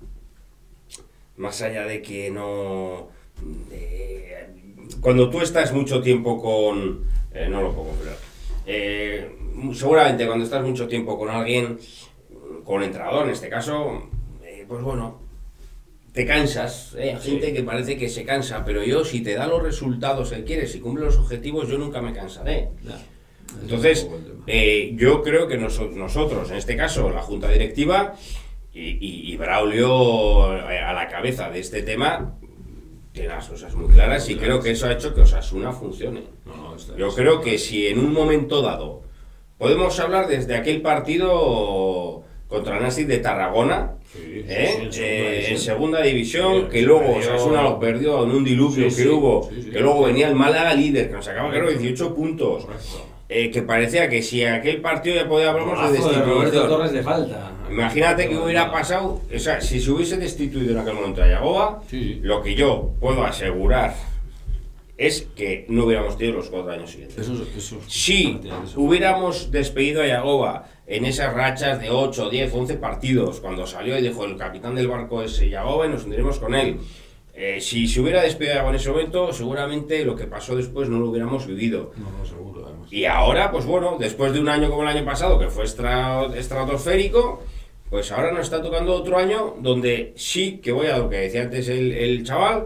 Más allá de que no... cuando tú estás mucho tiempo con... no lo puedo confirmar. Seguramente cuando estás mucho tiempo con alguien, con un entrenador en este caso, pues bueno, te cansas. Hay gente que parece que se cansa, pero yo, si te da los resultados que quieres y cumple los objetivos, yo nunca me cansaré. Entonces, yo creo que nosotros, en este caso, la Junta Directiva y Braulio a la cabeza de este tema, tiene las cosas muy claras y creo que eso ha hecho que Osasuna funcione. Yo creo que si en un momento dado podemos hablar desde aquel partido contra el Nástic de Tarragona, en segunda división, que luego Osasuna lo perdió en un diluvio que hubo, que luego venía el Málaga líder, que nos sacaba creo 18 puntos. Que parecía que si aquel partido ya podía hablar de Roberto destitución. Torres de falta. Imagínate que hubiera pasado, o sea, si se hubiese destituido en aquel momento a Yagoba, Sí. lo que yo puedo asegurar es que no hubiéramos tenido los 4 años siguientes. Eso. Si hubiéramos despedido a Yagoba en esas rachas de 8, 10, 11 partidos, cuando salió y dijo el capitán del barco es Yagoba y nos hundiremos con él, si se hubiera despedido a Yagoba en ese momento, seguramente lo que pasó después no lo hubiéramos vivido. No, seguro, además. Y ahora, pues bueno, después de un año como el año pasado, que fue estratosférico, pues ahora nos está tocando otro año donde sí que voy a lo que decía antes el chaval,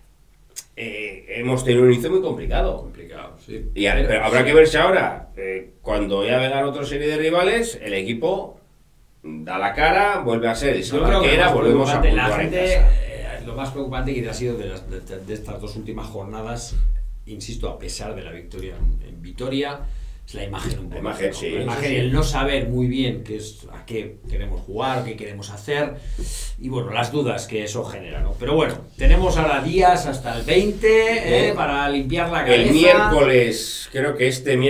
hemos tenido un inicio muy complicado. Complicado, sí. Pero habrá que verse ahora, cuando ya vengan otra serie de rivales, el equipo da la cara, vuelve a ser Yo creo que era, volvemos a la puntuar en gente, casa. lo más preocupante que ha sido de estas 2 últimas jornadas, insisto, a pesar de la victoria en Vitoria, es la imagen un poco. La imagen, ¿no? sí, La imagen sí. y el no saber muy bien a qué queremos jugar, qué queremos hacer, y bueno, las dudas que eso genera, ¿no? Pero bueno, tenemos ahora días hasta el 20 para limpiar la cabeza. El miércoles, creo que este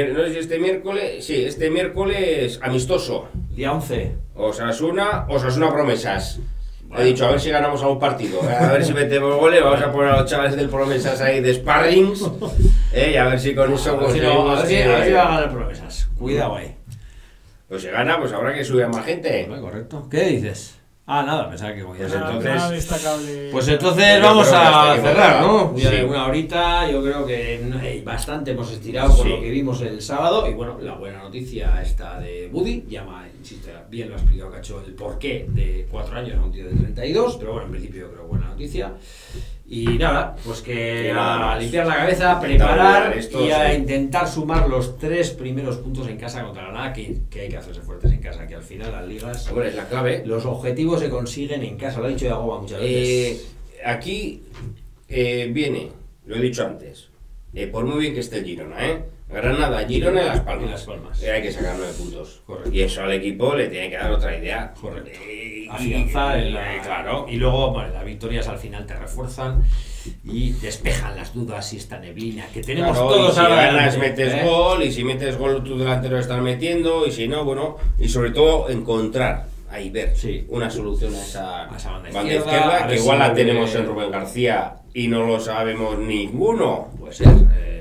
miércoles amistoso. Día 11. Osasuna Promesas. He dicho, a ver si ganamos algún partido, a ver si metemos goles, vamos a poner a los chavales del Promesas ahí de sparrings, y a ver si con eso A ver si va a ganar promesas. Cuidado ahí. Pues si gana, pues habrá que subir a más gente. Correcto. ¿Qué dices? Ah, nada, pensaba que voy a Pues hacer. entonces- Nada destacable. Pues entonces Yo vamos creo que hasta a que cerrar, volverá. ¿no? Ya Sí. de una horita, yo creo que bastante hemos estirado con Sí. lo que vimos el sábado. Y bueno, la buena noticia está de Buddy. Insisto, bien lo ha explicado Cacho, el porqué de 4 años a un tío de 32. Pero bueno, en principio yo creo buena noticia. Y nada, pues que Y nada a más. limpiar la cabeza, Intentar preparar olvidar esto, y a sí. intentar sumar los 3 primeros puntos en casa contra Granada, que hay que hacerse fuertes en casa, que al final las ligas, Hombre, es la clave. los objetivos se consiguen en casa, lo ha dicho Yagoba muchas veces. Aquí viene, lo he dicho antes, por muy bien que esté el Girona, Granada, Girona y Las Palmas. Y Las Palmas. Hay que sacar 9 puntos. Correcto. Y eso al equipo le tiene que dar otra idea. Correcto. Y- Afianzar claro. y luego bueno, las victorias al final te refuerzan y despejan las dudas y esta neblina que tenemos Claro, todos y si ahora ganas delante, metes gol, y si metes gol tu delantero estás metiendo, y si no, bueno, y sobre todo encontrar, ahí ver Sí. una solución a esa A esa banda banda izquierda, izquierda, a ver que si igual la vuelve- tenemos en Rubén García y no lo sabemos ninguno. puede ser,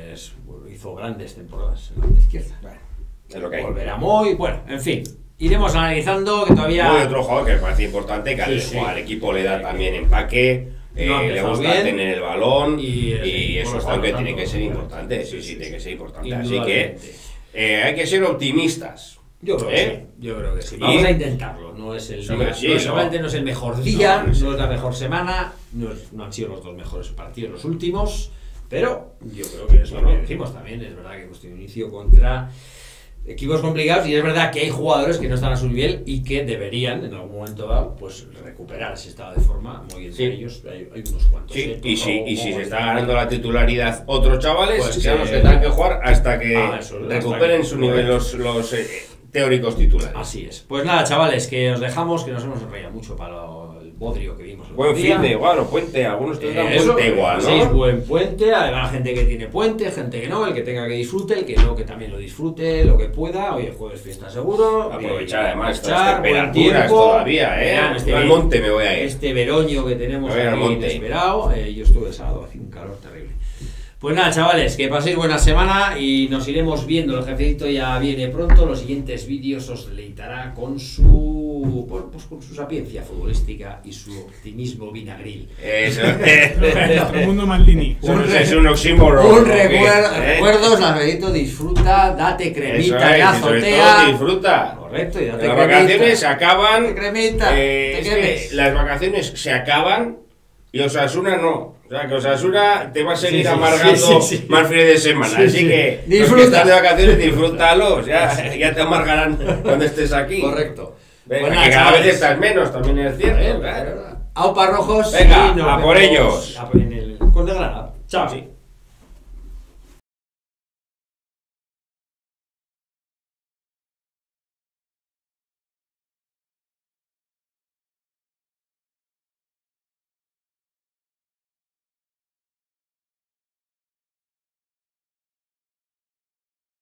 hizo grandes temporadas en la banda izquierda. Es lo que hay. Volverá muy, bueno, en fin, iremos analizando que todavía Muy otro jugador que me parece importante, que Sí, al equipo le da también empaque, No ha le empezado gusta bien. tener el balón Y y es un bueno, jugador que está tiene que notando, ser claro. importante, Sí, sí, sí, tiene que sí. ser importante. Así Indudablemente. que hay que ser optimistas. Yo creo que ¿Eh? sí, yo creo que sí. Y- Vamos a intentarlo, no es el Hombre, día, sí, no, no. seguramente no es el mejor día, No, sí. no es la mejor semana, no han sido los 2 mejores partidos los últimos, pero yo creo que es lo que decimos también, es verdad que hemos tenido un inicio contra equipos complicados y es verdad que hay jugadores que no están a su nivel y que deberían en algún momento dado pues recuperar ese estado de forma, muy entre Sí. ellos hay unos cuantos. Sí, Pues, y si se está ganando la titularidad otros chavales, Pues sean que- los que tengan que jugar hasta que eso, recuperen hasta su que- nivel los teóricos titulares. Así es. Pues nada, chavales, que os dejamos, que nos hemos reído mucho para el bodrio que vimos el Buen otro día. fin de igual, o puente, algunos tendrán Eso, puente igual, sí, es ¿no? buen puente, además gente que tiene puente, gente que no, el que tenga que disfrute, el que no, que también lo disfrute, lo que pueda. Oye, jueves fiesta seguro. Aprovechar además estas aprovechar, buen temperaturas tiempo. todavía, Verán, Yo al monte me voy a ir. Este veroño que tenemos Me voy al aquí monte. inesperado, yo estuve el sábado, hacía un calor terrible. Pues nada, chavales, que paséis buena semana y nos iremos viendo. El jefecito ya viene pronto. Los siguientes vídeos os deleitará con su, bueno, pues con su sapiencia futbolística y su optimismo vinagril. Eso. Nuestro mundo Maldini. Es un oxímoron. Un ¿o qué? recuerdos, Alfredito, disfruta, date Eso cremita es, en la y sobre todo azotea. disfruta. Correcto, y date Las cremita. vacaciones se acaban. Date cremita, te Es que cremes. las vacaciones se acaban y Osasuna no. O sea, que Osasuna te va a seguir Sí, sí, amargando sí, sí. más fines de semana. Sí, Así sí. que los Disfruta. que están de vacaciones, disfrútalos. Ya te amargarán cuando estés aquí. Correcto. Venga, Pues nada, que cada vez chavales. estás menos, también es cierto. Claro. Aupa rojos. Venga, y nos a por vemos ellos. en el Conde Granada. Chao. Sí.